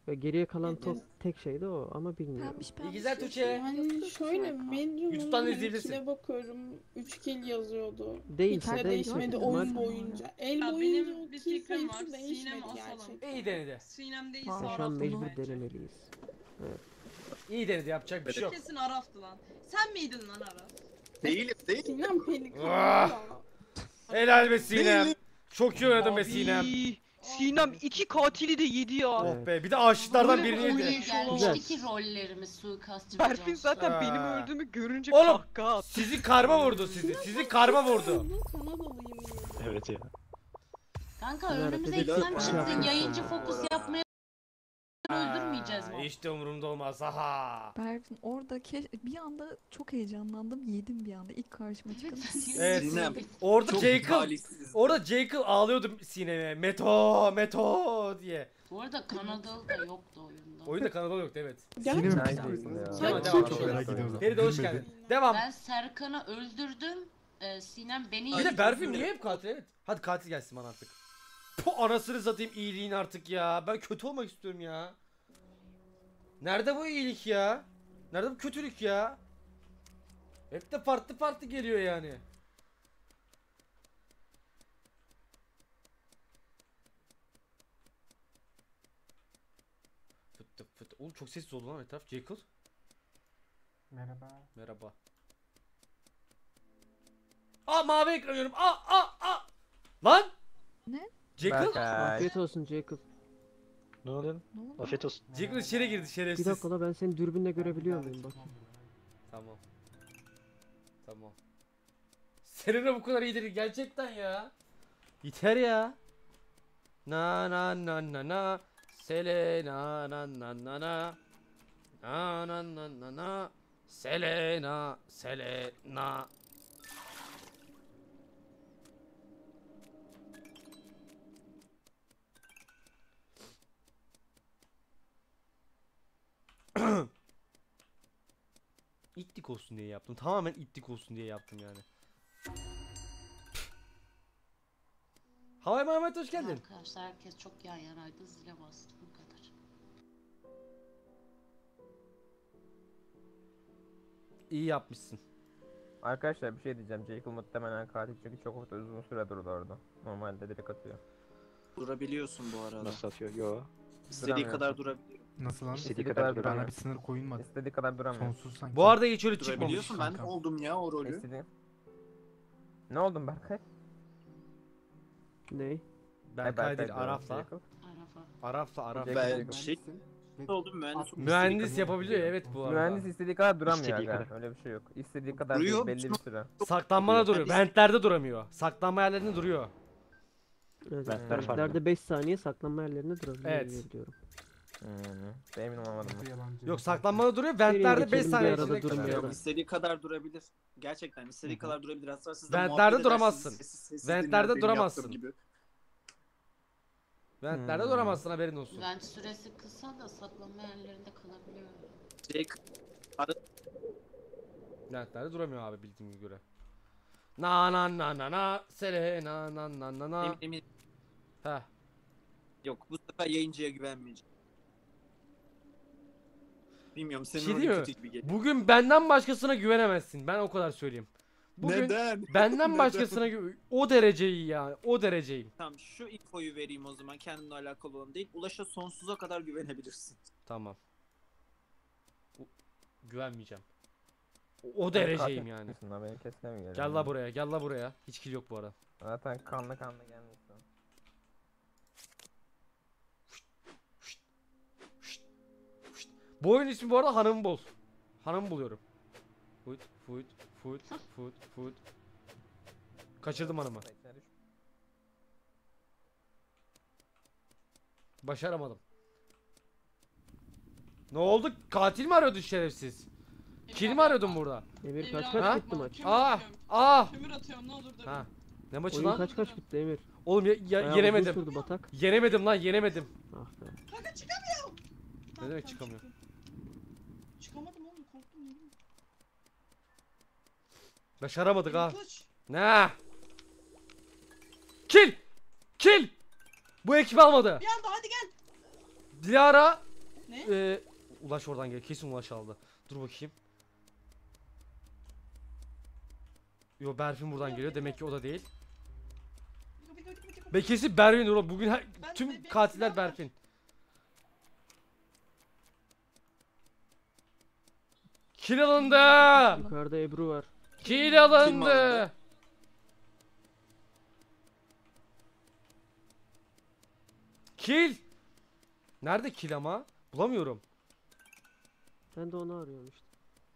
Ve geriye kalan tek şey de o ama bilmiyorum. Pembiş İyi pembiş güzel yeşil Tuğçe. Yani şöyle YouTube'dan Medium'un izleyebilirsin. kile bakıyorum. 3 kill yazıyordu. Değilse Hiç de de değişmedi yüksek oyun ihtimal- boyunca. El Ya boyunca benim o bir kill fikrim var. sayısı değişmedi Sinem'i asalım. gerçekten. İyi denedi. Sinem değilse Vallahi Şu an Araf'tı mecbur bence. denemeliyiz. Evet. İyi denedi, yapacak bir şey yok. Kesin Araf'tı lan. Sen miydin lan Araf? Değilim. Sinem pelikan Ah! ya. Helal be Sinem. Çok iyi oynadın be Abi, Sinem. Sinem 2 katili de yedi ya. Oh be, bir de aşıklardan Böyle birini bir yedi. oyun gelmişti ki rollerimiz suikastçı ve Berfin casus. zaten benim Aa. öldüğümü görünce Oğlum, kahkaha attı. sizi karma vurdu sizi. Sizi karma vurdu. Kanadalıyım ya. Evet ya. Kanka Bunlar önümüze dedi- gitsen Şey çıktın yapıyorsun yayıncı ya. fokus yapmaya öldürmeyeceğiz mi? İşte umurumda olmaz. Aha. Berfin orada bir anda çok heyecanlandım. Yedim bir anda ilk karşıma çıkan. Evet. Sinem. Orada Çok Jekyll, talihsiz. orada Jekyll ağlıyordu Sinem'e. Meto diye. Bu arada Kanadalı da yoktu oyunda. Oyunda Kanadalı yoktu, evet. Gerçekten. Sen değilsin ya. Devam, Sen devam. çok merak ediyorum. Feride hoş geldin. Devam. Ben Serkan'ı öldürdüm. Sinem beni Bir de yedi. Berfin niye hep katil? Evet. Hadi katil gelsin bana artık. Puh, anasını satayım iyiliğin artık ya. Ben kötü olmak istiyorum ya. Nerede bu iyilik ya? Nerede bu kötülük ya? Hep de farklı geliyor yani. Fıttı fıttı. Oğlum çok sessiz oldu lan etraf. Jekyll. Merhaba. Merhaba. Aa, mavi ekran görüyorum. Aa. Lan! Ne? Jekyll? Berkay. Afiyet olsun Jacob. Ne oluyor? Ne oldu? Afiyet olsun. Jekyll içeri girdi Bir şerefsiz. dakika da ben seni dürbünle görebiliyor muyum bakayım. Tamam. Tamam. Serena bu kadar iyidir gerçekten ya. Yeter ya. Na na na na na. Selena na na na na. Na na na na na. Selena. İttik olsun diye yaptım. Tamamen ittik olsun diye yaptım yani. Havay Mehmet hoş geldin. Arkadaşlar herkes çok yan yanaydı. Zile bastım bu kadar. İyi yapmışsın. Arkadaşlar bir şey diyeceğim. Jekyll muhtemelen katil çünkü çok uzun süre durdu orada. Normalde direkt atıyor. Durabiliyorsun bu arada. Nasıl atıyor? Yo. İstediği Duramıyorsun. kadar durabiliyor. Nasıl lan? İstediği kadar kadar duramıyor. Bana duramıyor. bir sınır koyulmadı. İstediği kadar duramıyor. Sonsuz sanki. Bu arada hiç öyle çıkmamış. Durabiliyorsun, ben kanka. oldum ya o rolü. İstediğin... Ne oldun Berkay? Ney? Berkay değil, diyorum, Araf'la. Jekyll. Araf'a. Ben şey oldum mühendis. Mühendis yapabiliyor evet bu arada. Mühendis istediği kadar duramıyor İstediği aga. kadar. Öyle bir şey yok. İstediği kadar Duruyor. değil, belli bir süre. Saklanmada duruyor. Mühendis- Ventlerde duramıyor. Saklanma yerlerinde duruyor. Evet. Ventler farklı. Ventlerde 5 saniye saklanma yerlerinde durabiliyor Evet. diye biliyorum. Ben emin olamadım. Nasıl yalancı? Yok, saklanmada duruyor. Ventlerde 5 geçelim, bir saniye arada içinde durmayalım. kalıyor. Durmuyor. İstediği kadar durabilir. Gerçekten istediği kadar durabilir. Hatta siz de Ventlerde muhabbet duramazsın. edersiniz, sessiz Ventlerde dinler, benim duramazsın. yaptığım gibi. Ventlerde Hmm. duramazsın, haberin olsun. Vent süresi kısa da saklanma yerlerinde kalabiliyor. Jake Ventlerde duramıyor abi bildiğime göre. Na na na na na. Selena na na na na. emin Heh. yok bu sefer yayıncıya güvenmeyeceğim. Bilmiyorum senin Şey rolün değil mi? kötü gibi geliyor. Bugün benden başkasına güvenemezsin. Ben o kadar söyleyeyim. Bugün Neden? benden Neden? başkasına o dereceyi yani. O dereceyim. Tamam şu infoyu vereyim o zaman kendimle alakalı olan değil. Ulaş'a sonsuza kadar güvenebilirsin. Tamam. Güvenmeyeceğim. O dereceyim yani. Benim kesine mi geliyor? Gel la buraya, gel la buraya. Hiç kill yok bu arada. Zaten kanlı gelmişsin. Bu oyun ismi bu arada Hanım Bol. Hanım buluyorum. Food. Kaçırdım hanımı. Başaramadım. Ne oldu? Katil mi arıyordun şerefsiz? Kill mi arıyordun burada? Emir Evladım, kaç Ha? bitti maç? Kömür Aa! atıyorum. Aa! Kömür atıyorum ne olur dur. Ha. Ne maçı Oyun lan? kaç bitti Emir? Oğlum Bayağı uzun yenemedim. sürdü Batak. Yenemedim lan, yenemedim. Ah be. Kanka çıkamıyorum. Ne demek çıkamıyor? Çıkamadım oğlum korktum ne bileyim. Başaramadık ha. Koç. Ne? Kill! Bu ekip almadı. Bir anda hadi gel. Dilara Ne? Ulaş oradan geliyor. Kesin Ulaş aldı. Dur bakayım. Yo Berfin buradan geliyor. Demek ki o da değil. Be kesin Berfin oğlum. Bugün tüm katiller Berfin. Kill alındı. Yukarıda Ebru var. Kill alındı. Kill. Nerede kill ama? Bulamıyorum. Ben de onu arıyorum işte.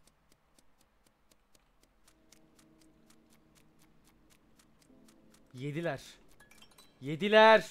Yediler. Yediler.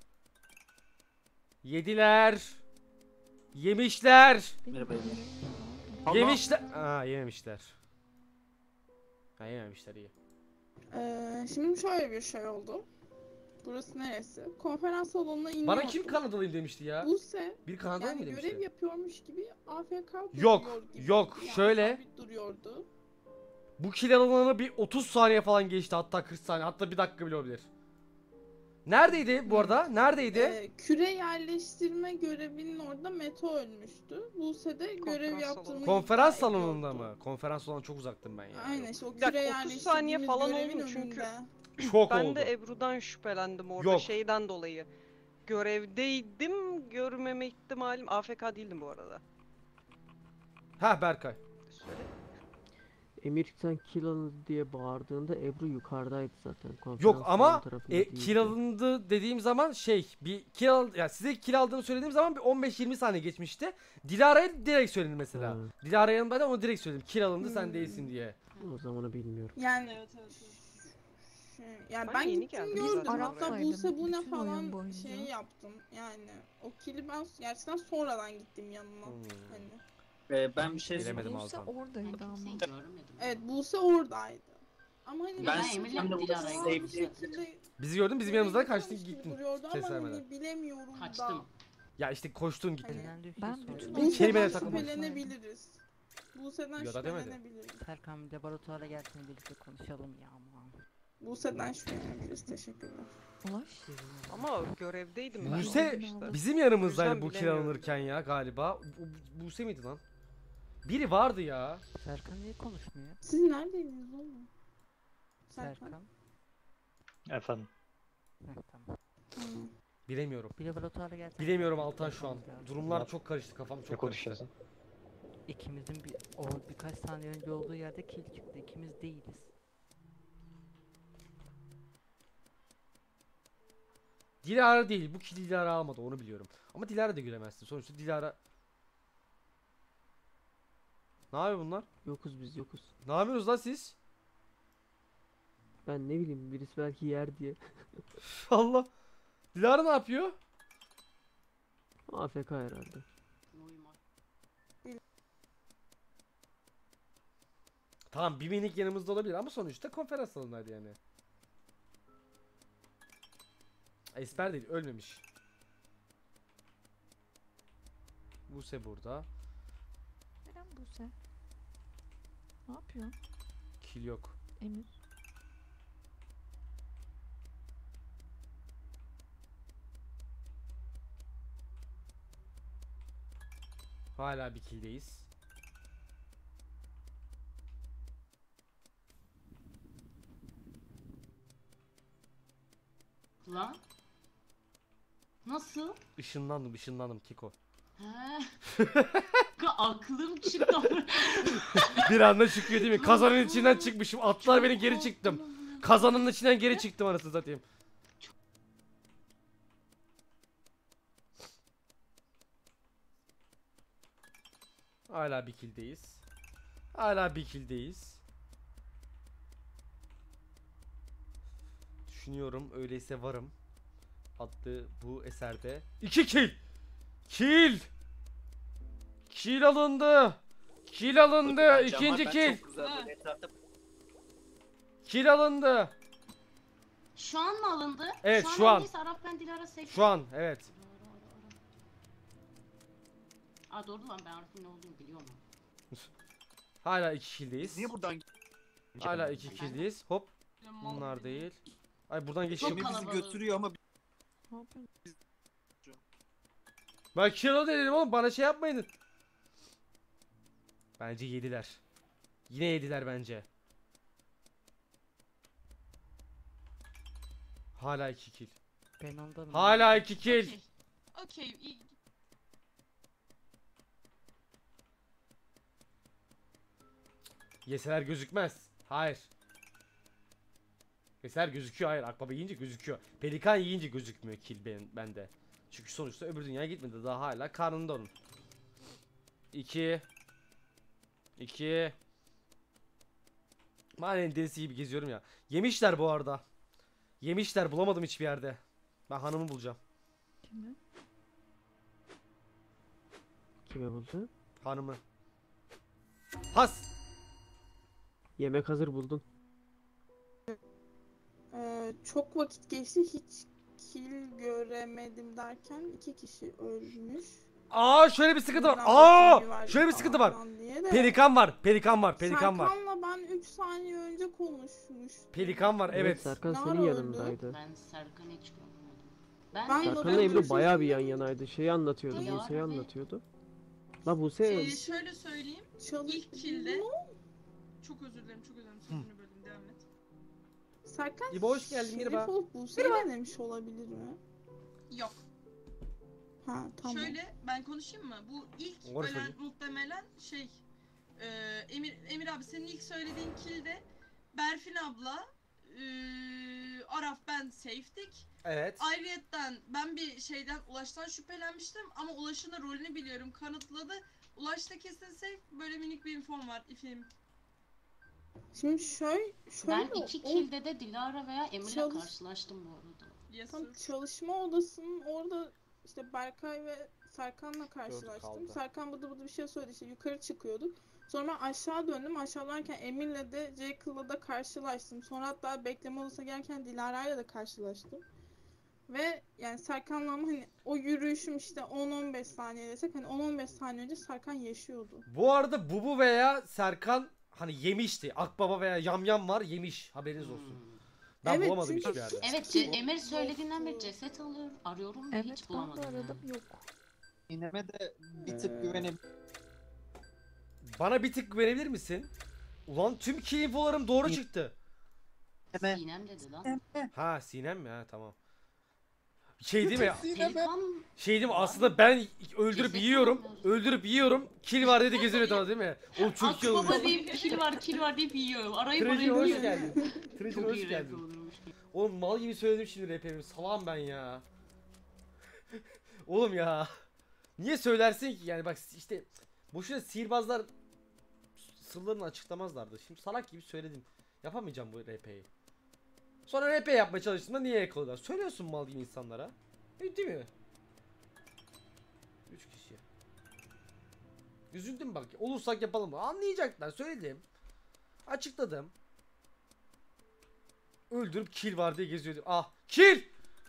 Yediler. Yemişler. Merhaba Emir. Yemişler. Aa yememişler. Ha yememişler iyi. Şimdi şöyle bir şey oldu. Burası neresi? Konferans salonuna iniyordum. Bana kim Kanadalıyım demişti ya? Buse Bir Kanadalı yani mı demişti? görev yapıyormuş gibi AFK Yok, duruyor gibi. yok, Yani şöyle. sabit duruyordu. Bu kill alınana bir 30 saniye falan geçti, hatta 40 saniye, hatta bir dakika bile olabilir. Neredeydi bu arada? Neredeydi? Küre yerleştirme görevinin orada Meto ölmüştü. Buse de görev yaptığımı Konferans iddia salonunda ediyordu. mı? Konferans salonu çok uzaktım ben ya. Aynen işte o Bir dakika, küre 30 saniye yerleştirdiğimiz falan görevin oldu çünkü. önünde. Çok Ben oldu. de Ebru'dan şüphelendim orada Yok. şeyden dolayı. Görevdeydim, görmeme ihtimalim AFK değildim bu arada. Ha Berkay. Emir sen kill alındı diye bağırdığında Ebru yukarıdaydı zaten. Konferans Yok salonu ama tarafında değildi. kill alındı dediğim zaman bir kill ya size kill aldığını söylediğim zaman bir 15-20 saniye geçmişti. Dilara'ya direkt söyledim mesela. Hı. Dilara yanımdaydı, onu direkt söyledim. Kill alındı sen değilsin diye. O zamanı bilmiyorum. Yani Evet. yani Ben ben yeni gittim geldim gördüm. zaten Hatta oraya. Buse bu ne Bütün oyun falan boyunca. şey yaptım. Yani o kili ben gerçekten sonradan gittim yanına. Hmm. Hani. Ben bir şey Bilemedim Buse Altan. oradaydı ama. Kimseyi görmedim. Evet Buse oradaydı. Ama hani Ben Emir'le sen de Dilara'yı bu bu sevdiğim şekilde Bizi gördün, bizim yanımızdan kaçtın yapıyormuş gibi gittin. duruyordu Ses ama vermeden. hani bilemiyorum Kaçtım. da. Ya işte koştun gittin. Hani- Önemli bir Ben şey bütün sorayım. Bir kelimeyle Buse'den takılmak. şüphelenebiliriz. Buse'den Ya da demedi. şüphelenebiliriz. Serkan bir laboratuvara gelsin birlikte konuşalım ya aman. Buse'den şüphelenebiliriz. Teşekkürler. Ulaş. Ama görevdeydim ben. Buse işte. bizim yanımızdaydı Yüzden bu kill bilemiyorum. alınırken ya galiba. Buse miydi lan? Biri vardı ya. Serkan niye konuşmuyor? Siz neredeydiniz oğlum? Serkan. Efendim. Heh, tamam. Hı. Bilemiyorum. Bir laboratuvara gelsin. Bilemiyorum Altan şu an. Konuşmamız lazım. Durumlar çok karıştı, kafam Ne çok karıştı. konuşacağız? İkimizin birkaç saniye önce olduğu yerde kill çıktı. İkimiz değiliz. Dilara değil. Bu kill Dilara almadı, onu biliyorum. Ama Dilara da gülemezsin. Sonuçta Dilara... Ne yapıyor bunlar? Yokuz biz yokuz. Ne yapıyorsunuz lan siz? Ben ne bileyim birisi belki yer diye. Allah. Dilara ne yapıyor? AFK herhalde. Tamam, bir minik yanımızda olabilir ama sonuçta konferans salonundaydı yani. Esper değil, ölmemiş. Buse burada. Neden Buse? Ne yapıyor Kill yok. Emir? Hala bir killdeyiz. Lan. Nasıl? Işınlandım Kiko. He. Aklım çıktı. Bir anda çıkıyor değil mi? Kazanın içinden çıkmışım. Atlar beni geri çıktım. Kazanın içinden geri çıktım anasını satayım. Hala bir killdeyiz. Hala bir killdeyiz. Düşünüyorum, öyleyse varım. Adlı bu eserde. 2 kill. Kill. Kill alındı. Kill alındı. İkinci kill. Kill alındı. Şu an mı alındı? Evet, şu an. Neyse Arap ben Dilara seçtim. Şu an evet. Aa doğru lan ben Arap'ın ne olduğunu biliyorum. Hala 2 killdeyiz. Niye buradan Hala 2 killdeyiz. Hop. Bunlar değil. Ay buradan geçiyor. Çok bizi kalabalık. götürüyor ama Ne yapıyorsun? Ben kilo dedim oğlum, bana şey yapmayın. Bence yediler. Yine yediler bence. Hala 2 kill. Ben ondanım. Hala 2 kill. Okey. Okey. iyi. Yeseler gözükmez. Hayır. Yeseler gözüküyor, hayır. Akbaba yiyince gözüküyor. Pelikan yiyince gözükmüyor kill bende. Çünkü sonuçta öbür dünyaya gitmedi. Daha hala karnında onun. 2 2 Mahallenin delisi gibi geziyorum ya. Yemişler bu arada. Yemişler, bulamadım hiçbir yerde. Ben hanımı bulacağım. Kimi? Kime buldu? Hanımı. Has. Yemek hazır buldun. Çok vakit geçti hiç kill göremedim derken 2 kişi ölmüş. Aa, şöyle bir sıkıntı var. Biraz Aa, sinir var şöyle bir sıkıntı var. falan diye de. Pelikan var. Pelikan var. Pelikan var. Serkan'la ben 3 saniye önce konuşmuştum. Pelikan var, evet. Serkan Nerede senin öldü? yanındaydı. Ben Serkan'ı hiç görmedim. Ben Serkan'la Lorenzo'yu Ebru bayağı bir yan seçtim. yanaydı. Şeyi anlatıyordu. Ya, Buse'yi evet. anlatıyordu. La Buse Şöyle söyleyeyim. İlk kill'de çok özür dilerim, çok özür dilerim. Sözünü böldüm, devam et. Serkan İbo hoş geldin, Şerif merhaba. olup Buse'yi denemiş olabilir mi? Yok. Ha tamam. Şöyle ben konuşayım mı? Bu ilk Konuş ölen bakayım. muhtemelen şey Emir abi, senin ilk söylediğin kill'de Berfin abla, Araf, ben safe'dik. Evet. Ayrıyetten ben bir şeyden, Ulaş'tan şüphelenmiştim ama Ulaş'ın da rolünü biliyorum, kanıtladı. Ulaş'ta kesin safe, böyle minik bir infom var ifim. Şimdi şöyle Ben 2 kill'de de Dilara veya Emir'le Çalış- karşılaştım bu arada. Yes, tam sir. çalışma odasının orada işte Berkay ve Serkan'la karşılaştım. kaldı. Serkan bıdı bıdı bir şey söyledi, işte yukarı çıkıyorduk. Sonra ben aşağı döndüm. Aşağıdayken Emir'le de Jekyll'la da karşılaştım. Sonra hatta bekleme odasına gelirken Dilara'yla da karşılaştım. Ve yani Serkan'la ama hani o yürüyüşüm işte 10-15 saniye desek, hani 10-15 saniye önce Serkan yaşıyordu. Bu arada Bubu veya Serkan hani yemişti. Akbaba veya Yamyam var, yemiş. Haberiniz olsun. Ben Evet, bulamadım çünkü- hiçbir yerde. Evet, Emir söylediğinden beri ceset arıyorum ve Evet hiç ben de bulamadım. aradım, yok. İneme de bir tık güvenebilirim. Bana bir tık güvenebilir misin? Ulan tüm kill infolarım doğru çıktı. Sinem dedi lan. Ha, Sinem mi? Ha, tamam. Şey değil mi? Pelikan Şey değil mi? Aslında ben öldürüp Ceset yiyorum. bulamıyorsun. Öldürüp yiyorum. Kill var dedi geziyor tamam değil mi? Oğlum çok iyi oldu. Akbaba deyip kill var deyip yiyor. Arayıp Treasure arayıp hoş yiyor. geldin. Treasure Çok hoş iyi rap geldin. olurmuş. Oğlum mal gibi söyledim şimdi rap'imi. Salam ben ya. Oğlum ya. Niye söylersin ki yani, bak işte boşuna sihirbazlar sırlarını açıklamazlardı. Şimdi salak gibi söyledim. Yapamayacağım bu RP'yi. Sonra RP yapmaya çalıştığımda niye yakaladılar? Söylüyorsun mal gibi insanlara. Değil mi? 3 kişi. Üzüldüm bak. Olursak yapalım mı? Anlayacaklar. Söyledim. Açıkladım. Öldürüp kill var diye geziyordum. Ah, kill!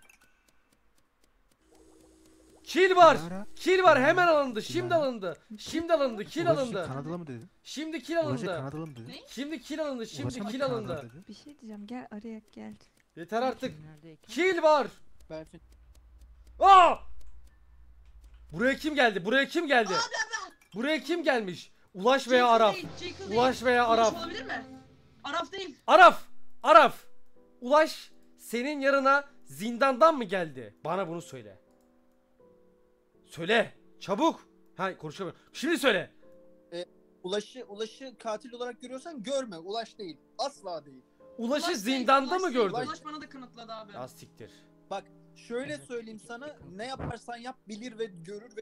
Kill var. Dilara, Kill var, hemen Dilara, alındı. Şimdi Dilara. alındı. Şimdi alındı. Kill Ulaş'ın alındı. Kanadalı mı dedin? Şimdi kill Ulaş'ın alındı. Kanadalı mı dedin? Şimdi kill alındı. Şimdi Ulaş'ın kill Kanadalı alındı. dedin. Bir şey diyeceğim, gel araya gel. Yeter artık. Kimlerdeyken? Kill var. Berfin. Aa! Buraya kim geldi? Buraya kim geldi? Buraya kim gelmiş? Ulaş veya Jekyll Araf. değil, Jekyll değil. Ulaş veya Ulaş Araf. olabilir mi? Araf değil. Araf! Araf! Ulaş senin yanına zindandan mı geldi? Bana bunu söyle. Söyle. Çabuk. Ha, konuşamıyorum. Şimdi söyle. Ulaşı katil olarak görüyorsan görme. Ulaş değil. Asla değil. Ulaşı Ulaş değil, zindanda Ulaş mı değil. gördün? Ulaş bana da kanıtladı abi. Ya siktir. Bak şöyle Evet, söyleyeyim sana. Ne yaparsan yap bilir ve görür ve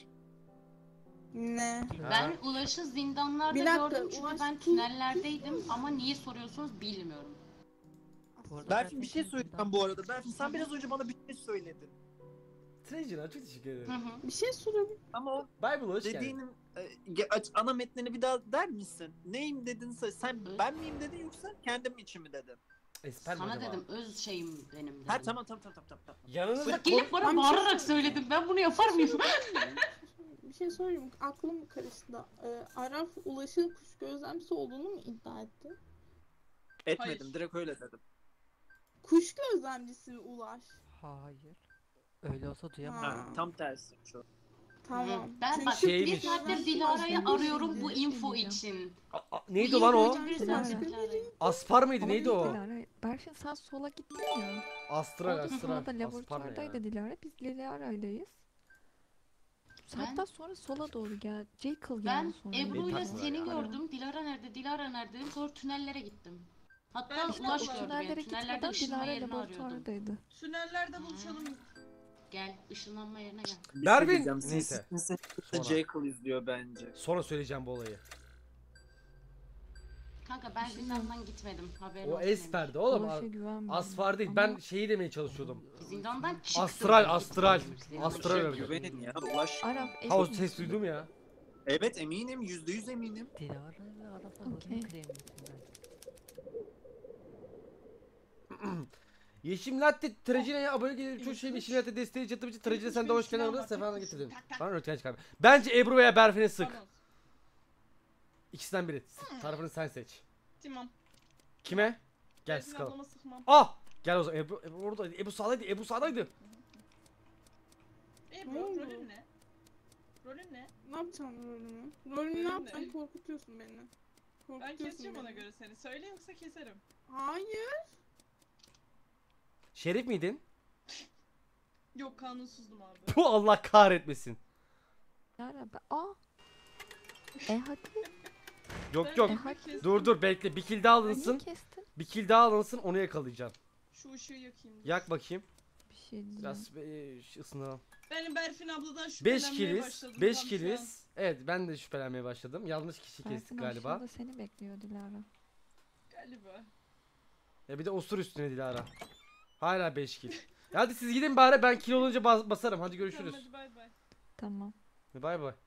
Ne? Ben Ulaş'ı zindanlarda Bir dakika, gördüm çünkü Ulaş ben tünellerdeydim ama niye soruyorsunuz bilmiyorum. Bu arada Berfin bir şey Berfin söyleyeceğim bu arada. Berfin sen biraz önce bana bir şey söyledin. Treasure'a çok teşekkür Hı ederim. hı. Bir şey sorabilir Ama o Bible hoş geldin. dediğinin ana metnini bir daha der misin? Neyim dedin sen ben miyim dedin yoksa kendim için mi dedin? Esper mi Sana acaba? dedim öz şeyim benim dedim. Ha tamam. Yanınızda Gelip bana Ben bir şey bağırarak söyledim. Ben bunu yapar mıyım? Bir şey sorayım. Aklım karıştı. Araf Ulaş'ın kuş gözlemcisi olduğunu mu iddia etti? Etmedim Hayır. direkt öyle dedim. Kuş gözlemcisi Ulaş. Hayır. Öyle olsa duyamam. Ha. Ha, tam tersi şu. Tamam. Ben bak Şeymiş. bir saattir Dilara'yı arıyorum bu info için. Neydi lan o? Bir saattir Dilara'yı. Aspar mıydı? Ama Neydi biz o? Dilara, Berfin sen sola gittin ya. Astral, Ondan astral. sonra da Aspar ne laboratuvardaydı ya? Dilara. Biz Dilara'ydayız. Ben- Hatta sonra sola doğru gel. Jekyll Ben geldi sonra. Ebru'yla takma seni ya. gördüm. Dilara nerede? Dilara nerede dedim. Sonra tünellere gittim. Hatta Ben Ulaş işte o gördü Tünellere beni. Tünellerde gitmeden ışınma Dilara yerini arıyordum. laboratuvardaydı. Tünellerde buluşalım. Gel ışınlanma yerine gel. Bir şey Berfin! diyeceğim, Neyse. Sinsi Sonra. Jekyll izliyor bence. Sonra söyleyeceğim bu olayı. Kanka ben zindandan gitmedim. Haberin O olsun Esper'di oğlum. Ulaş'a güvenmiyorum. Asfar değil. Ama Ben şeyi demeye çalışıyordum. Emir. Zindandan çıktım. Astral, ben astral. gitmedim. Astral Şey, örgütü. güvenin ya. Ulaş. Araf Ha o emin ses misin? duydum ya. Evet eminim. %100 eminim. Dilara ve Araf'a Okey. rolünü claim ettim ben. Yeşim Latte Trajine'ye abone gelip çok şey Yeşim Latte desteği çatım için Trajine sen de hoş geldin orada sefalarını getirdin. Bana ötken çıkar. Bence Ebru veya Berfin'i sık. Tamam. İkisinden biri. Tarafını sen seç. Tamam. Kime? Gel Berfin sıkalım. ablama sıkmam. Ah! Gel o zaman. Ebru oradaydı. Ebru sağdaydı. Ebru sağdaydı. Ne Ebru oldu? rolün ne? Rolün ne? Ne yapacağım rolümü? Rolümü ne Rolün yapacaksın? ne? Korkutuyorsun beni. Ben Korkutuyorsun keseceğim ona beni. göre seni. Söyle yoksa keserim. Hayır. Şerif miydin? Yok kanunsuzdum abi. Bu Allah kahretmesin. Dilara ben... Aa! hadi. Yok Ben yok. Ebru'yu kestim. Dur bekle. Bir kill daha Niye alınsın. kestin? Bir kill daha alınsın onu yakalayacağım. Şu ışığı yakayım. dur. Yak bakayım. Bir şey diyeceğim. Biraz ısınalım. Ben Berfin abladan 5 şüphelenmeye kiliz. başladım. 5 tam şu an. kiliz. Evet ben de şüphelenmeye başladım. Yanlış kişi kestik Berfin galiba. aşağıda seni bekliyor Dilara. Galiba. Ya bir de osur üstüne Dilara. Hala 5 kill. Hadi siz gidin bari ben kill olunca basarım. Hadi görüşürüz. Tamam hadi bay bay. Tamam. Bay bay.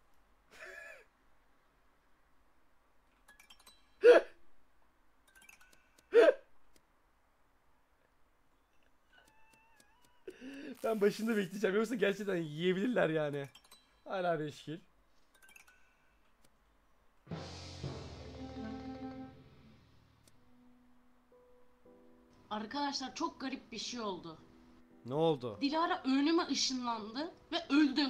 Ben başında bekleyeceğim yoksa gerçekten yiyebilirler yani. Hala 5 kill. Arkadaşlar çok garip bir şey oldu. Ne oldu? Dilara önüme ışınlandı ve öldü.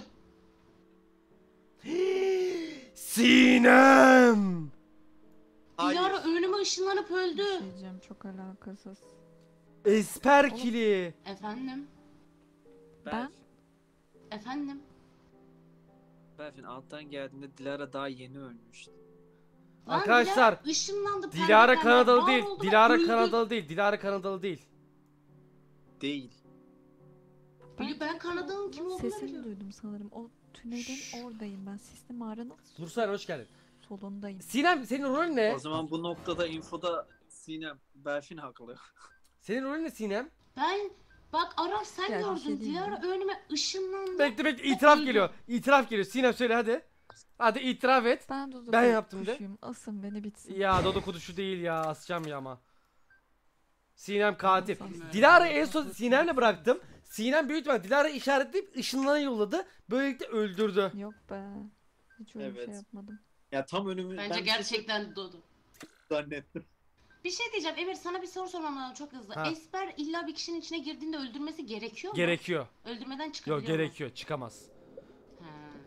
Sinem! Dilara önüme ışınlanıp öldü. Bir şey diyeceğim çok alakasız. Esper kili. Efendim? Ben Efendim? Berfin alttan geldiğinde Dilara daha yeni ölmüştü. Lan Arkadaşlar, Dilara ışınlandı. Dilara pembe pembe, Kanadalı var değil. oldu ve Dilara öldü. Kanadalı değil. Dilara Kanadalı değil. Değil. Ben Kanadalı'nın kim olduğunu sesini biliyorum. duydum sanırım. O tünelin oradayım ben. Sistem ağrının Nursel hoş geldin. solundayım. Sinem senin rolün ne? O zaman bu noktada infoda Sinem, Berfin haklı. Senin rolün ne Sinem? Ben bak Araf sen Ya bir gördün. şey diyeyim Dilara önüme ışınlandı. Bekle itiraf öldü. geliyor. İtiraf geliyor. Sinem söyle hadi. Hadi itiraf et. Ben Dodo Ben yaptım de. kuşuyum. Asın beni bitsin. Ya Dodo kuduşu değil ya. Asacağım ya ama. Sinem katil. Aslan. Dilara'yı en son Sinem'le bıraktım. Sinem büyük ihtimalle Dilara'yı işaretleyip ışınlana yolladı. Böylelikle öldürdü. Yok be. Hiç öyle bir şey Evet. yapmadım. Ya tam önümü Bence ben gerçekten Dodo. zannettim. Bir şey diyeceğim Emir sana bir soru sormam lazım çok hızlı. Ha. Esper illa bir kişinin içine girdiğinde öldürmesi gerekiyor mu? Gerekiyor. Öldürmeden çıkabiliyor Yok mu? gerekiyor. Çıkamaz. Ha.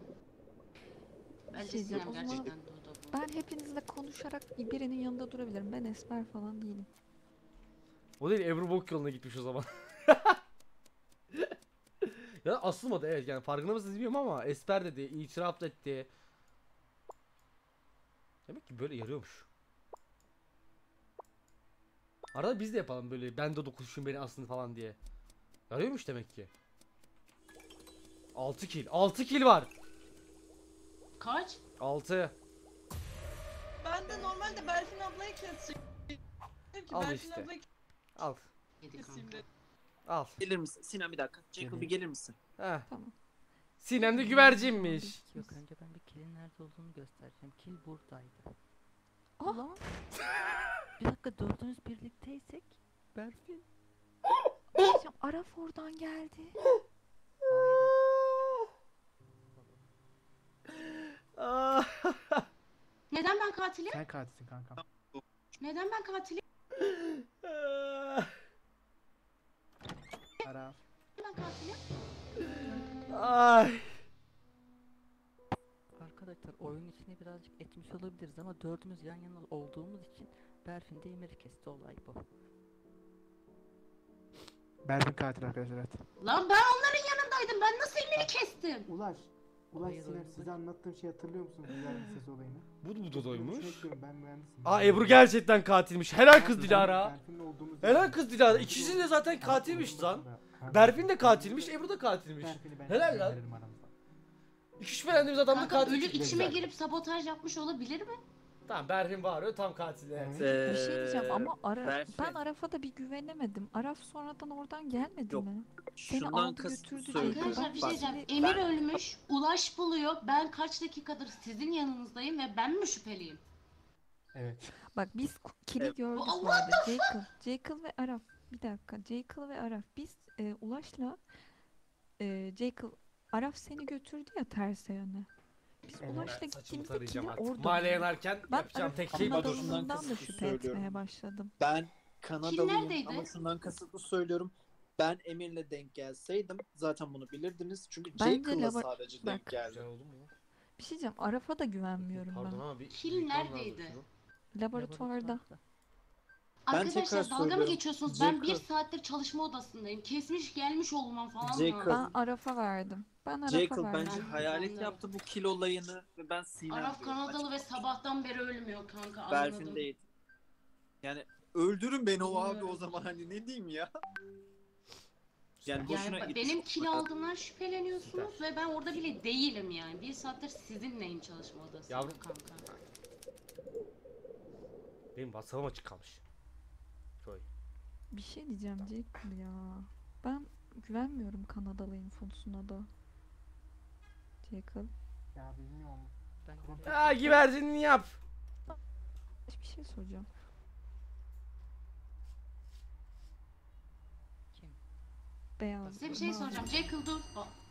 Bence şey diyeceğim, Sinem o zaman- gerçekten Dodo bu. Ben hepinizle konuşarak birinin yanında durabilirim. Ben esmer falan değilim. O değil Ebru Bok yoluna gitmiş o zaman. Ya asılmadı evet yani farkında mısınız bilmiyorum ama Esper dedi, itiraf etti. Demek ki böyle yarıyormuş. Arada biz de yapalım böyle ben de dokunuşum beni asın falan diye. Yarıyormuş demek ki. 6 kill. 6 kill var. Kaç? 6. Ben de normalde Berfin ablayı kesecektim. Dedim ki Al Berfin işte. ablayı Al. Yedi keseyim kanka. dedim. Al. Gelir misin? Sinem bir dakika. Jacob bir gelir misin? Heh. Tamam. Sinem de güvercinmiş. Yok önce ben bir kill'in nerede olduğunu göstereceğim. Kill buradaydı. Ulan. Bir dakika dördünüz birlikteysek Berfin. Bir şey diyeceğim, Araf oradan geldi. Ah. Neden ben katilim? Sen katilsin kankam. Neden ben katilim? Araf. Ben katilim. Ay. olacaktır. Oyun içine birazcık etmiş olabiliriz ama dördümüz yan yana olduğumuz için Berfin de Emir'i kesti, olay bu. Berfin katil arkadaşlar, evet. Lan ben onların yanındaydım. Ben nasıl Emir'i kestim? Ulaş Hayır, Sinem, oyun size anlattığım şeyi hatırlıyor musunuz? Dilara'nın sesi olayını. Bu da doymuş. Ben mühendisim. Aa Ebru gerçekten katilmiş. Helal kız Dilara. Berfin'le olduğumuz Helal kız Dilara. İkisi de zaten katilmiş lan. Berfin de katilmiş, Ebru da katilmiş. Helal lan. İki şüphelendiğimiz adam da Kanka ölü katil. içime girip sabotaj yapmış olabilir mi? Tamam Berfin bağırıyor, tam katil. Bir şey diyeceğim ama Berfin. ben Araf'a da bir güvenemedim. Araf sonradan oradan gelmedi Yok. mi? Seni Şundan aldı kasıt götürdü söyleyeyim. Jacob. Arkadaşlar bir şey Ben diyeceğim. seni- Emir ölmüş, Ulaş buluyor. Ben kaç dakikadır sizin yanınızdayım ve ben mi şüpheliyim? Evet. Bak biz kili Evet. gördük What bu arada. Jekyll ve Araf. Bir dakika. Jekyll ve Araf. Biz Ulaş'la Jekyll, Araf seni götürdü ya terse yöne. Biz Evet. Ulaş'la Saçımı gittiğimizde tarayacağım kili artık. orada Mahalle bulduk. yanarken Ben yapacağım tek Araf'ın şey budur. adamından da Kasıtlı şüphe söylüyorum. etmeye başladım. Ben Kanadalıyım neredeydi? ama şundan kasıtlı söylüyorum. Ben Emir'le denk gelseydim zaten bunu bilirdiniz. Çünkü Bence Jekyll'la lava- sadece bak. denk geldi. Güzel oldu mu? Bir şey diyeceğim. Araf'a da güvenmiyorum Pardon ben. ama bir Kil yıkmam lazım neredeydi? şunu. Laboratuvarda. Ben Arkadaşlar tekrar dalga mı söylüyorum. geçiyorsunuz? Ben bir Jekyll. saattir çalışma odasındayım. Kesmiş gelmiş olmam falan Jekyll. lazım. Ben Araf'a verdim. Ben Araf'a Jekyll verdim. bence Ben hayalet de. yaptı bu kill olayını ve ben Sinem Araf diyorum Kanadalı ve açıkçası. sabahtan beri ölmüyor kanka, Berfin anladım. değil. Yani öldürün beni o abi o Bilmiyorum. zaman, hani ne diyeyim ya. Yani boşuna Yani ip benim sıkma. kil aldığımdan şüpheleniyorsunuz ve ben orada bile değilim yani. Bir saattir sizinleyim çalışma odasında Yavrum. kanka. Benim WhatsApp'ım açık kalmış. Şöyle. Bir şey diyeceğim Jekyll ya. Ben güvenmiyorum Kanadalı infosuna da. Jekyll. Ya bilmiyorum. Ha güvercinini yap. Bir şey soracağım. Kim? Beyaz. Size bir şey mavi. soracağım. Jekyll dur.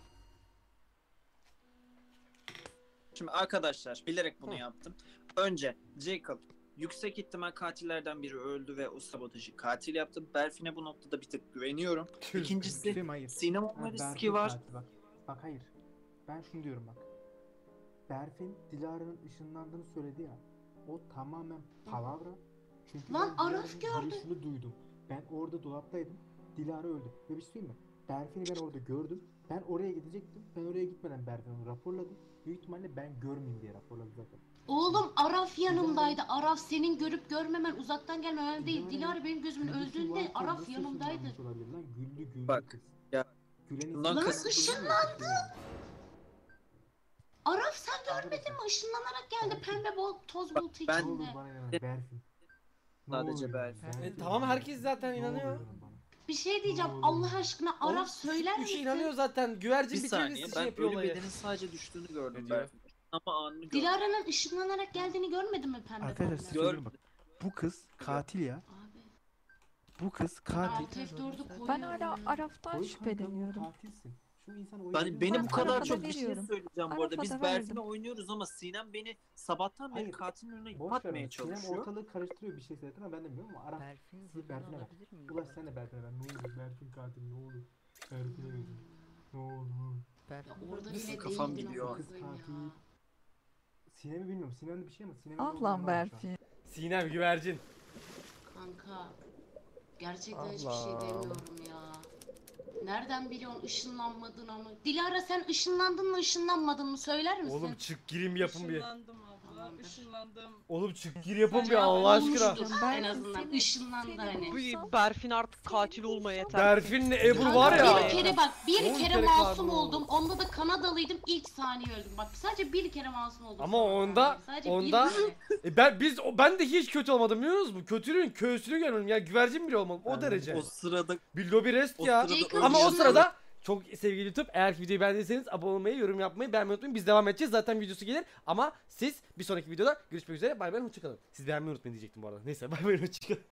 Şimdi arkadaşlar bilerek bunu yaptım. Önce Jacob yüksek ihtimal katillerden biri öldü ve o sabotajı katil yaptı. Berfin'e bu noktada bir tık güveniyorum. İkincisi Film hayır. Sinem Ha, olma Berfin riski var. katil, bak. Bak hayır. Ben şunu diyorum bak. Berfin Dilara'nın ışınlandığını söyledi ya. O tamamen palavra. Çünkü Lan ben Araf Dilara'nın gördü. yürüyüşünü duydum. Ben orada dolaptaydım. Dilara öldü. Ve bir şey söyleyeyim mi? Berfin'i ben orada gördüm. Ben oraya gidecektim. Ben oraya gitmeden Berfin'i raporladım. Büyük ihtimalle ben görmeyeyim diye raporladım zaten. Oğlum Araf yanımdaydı. Araf senin görüp görmemen, uzaktan gelmemen değil. Dilara benim gözümün Güldüsü öldüğünde varken Araf nasıl yanımdaydı. ışınlanmış olabilir lan? Güldü Bak, kız. ya, Gülen bundan insan- Lan kasıt- ışınlandı. Araf sen görmedin mi? Işınlanarak geldi pembe toz bulutu ben- Ne olur içinde. bana inanın Berfin. Ne Sadece olur Berfin. Berfin. Tamam herkes zaten Ne inanıyor. olur bana. Bir şey diyeceğim. Oğlum. Allah aşkına Oğlum, Araf söyler üç kişi misin? inanıyor zaten. Güvercin Bir bir saniye, tanesi ben şey yapıyor ölü olayı. bedenin sadece düştüğünü Ne gördüm diyor? Berfin. Ama anını gördüm. Dilara'nın ışınlanarak geldiğini görmedin mi pembe Arkadaşlar pembe? size söylüyorum bak. Bu kız katil ya. Abi. Bu kız katil. Alt F4'ü koyuyorum. Ben hala Araf'tan Koy kanka, şüpheleniyorum. katilsin. Şu insan Ben oynuyor. beni Ben bu kadar Araf'a çok da bir şey veriyorum. söyleyeceğim bu arada. Araf'a Biz da Berfin'le verdim. oynuyoruz ama Sinem beni sabahtan beri Hayır, katilin önüne ip Boş ver atmaya onu. Sinem çalışıyor. ortalığı karıştırıyor bir şey söyledim ama ben de bilmiyorum ama Araf. Berfin Siz zırhını Berfin'e ver. alabilir miyim? Ulaş sen de Berfin'e ver. Ne olur Berfin katil ne olur. Berfin'e verin. Ne olur. Ya Berfin orada Nasıl bile kafam değildin gidiyor? amına Kız koyayım katil. ya. Sinem'i bilmiyorum. Sinem'de bir şey ama Sinem'in Ah olduğunu lan anlamadım şu an. Berfin. Sinem güvercin. Kanka. Gerçekten hiçbir şey Allah'ım. demiyorum ya. Nereden biliyorsun ışınlanmadın ama? Dilara sen ışınlandın mı ışınlanmadın mı söyler misin? Oğlum çık girim yapın bir. Işınlandım abla, Tamamdır. ışınlandım. Oğlum çık gir yapın bir Cevap Allah aşkına. olmuştur Ben en azından seni- ışınlandı seni hani. bulsam- Berfin artık seni katil olma bulsam- yeter. Berfin'le Ebru Kanka, var ya. Bir kere bak, bir 10 kere kere masum katil oldum. Onda da Kanadalıydım. İlk saniye öldüm. Bak sadece bir kere masum oldum. Ama sonra onda- saniye. Sadece bir onda- kere. Ben de hiç kötü olmadım biliyor musunuz? Kötülüğün köğsünü görmedim ya güvercin bile olmadım o Ben- derece. O sırada Bir lobi rest o ya. sırada Jacob Ama o Işınlan- sırada çok sevgili YouTube eğer ki videoyu beğendiyseniz abone olmayı, yorum yapmayı, beğenmeyi unutmayın. Biz devam edeceğiz. Zaten videosu gelir ama siz bir sonraki videoda görüşmek üzere. Bay bay, hoşçakalın. Siz beğenmeyi unutmayın diyecektim bu arada. Neyse bay bay, hoşçakalın.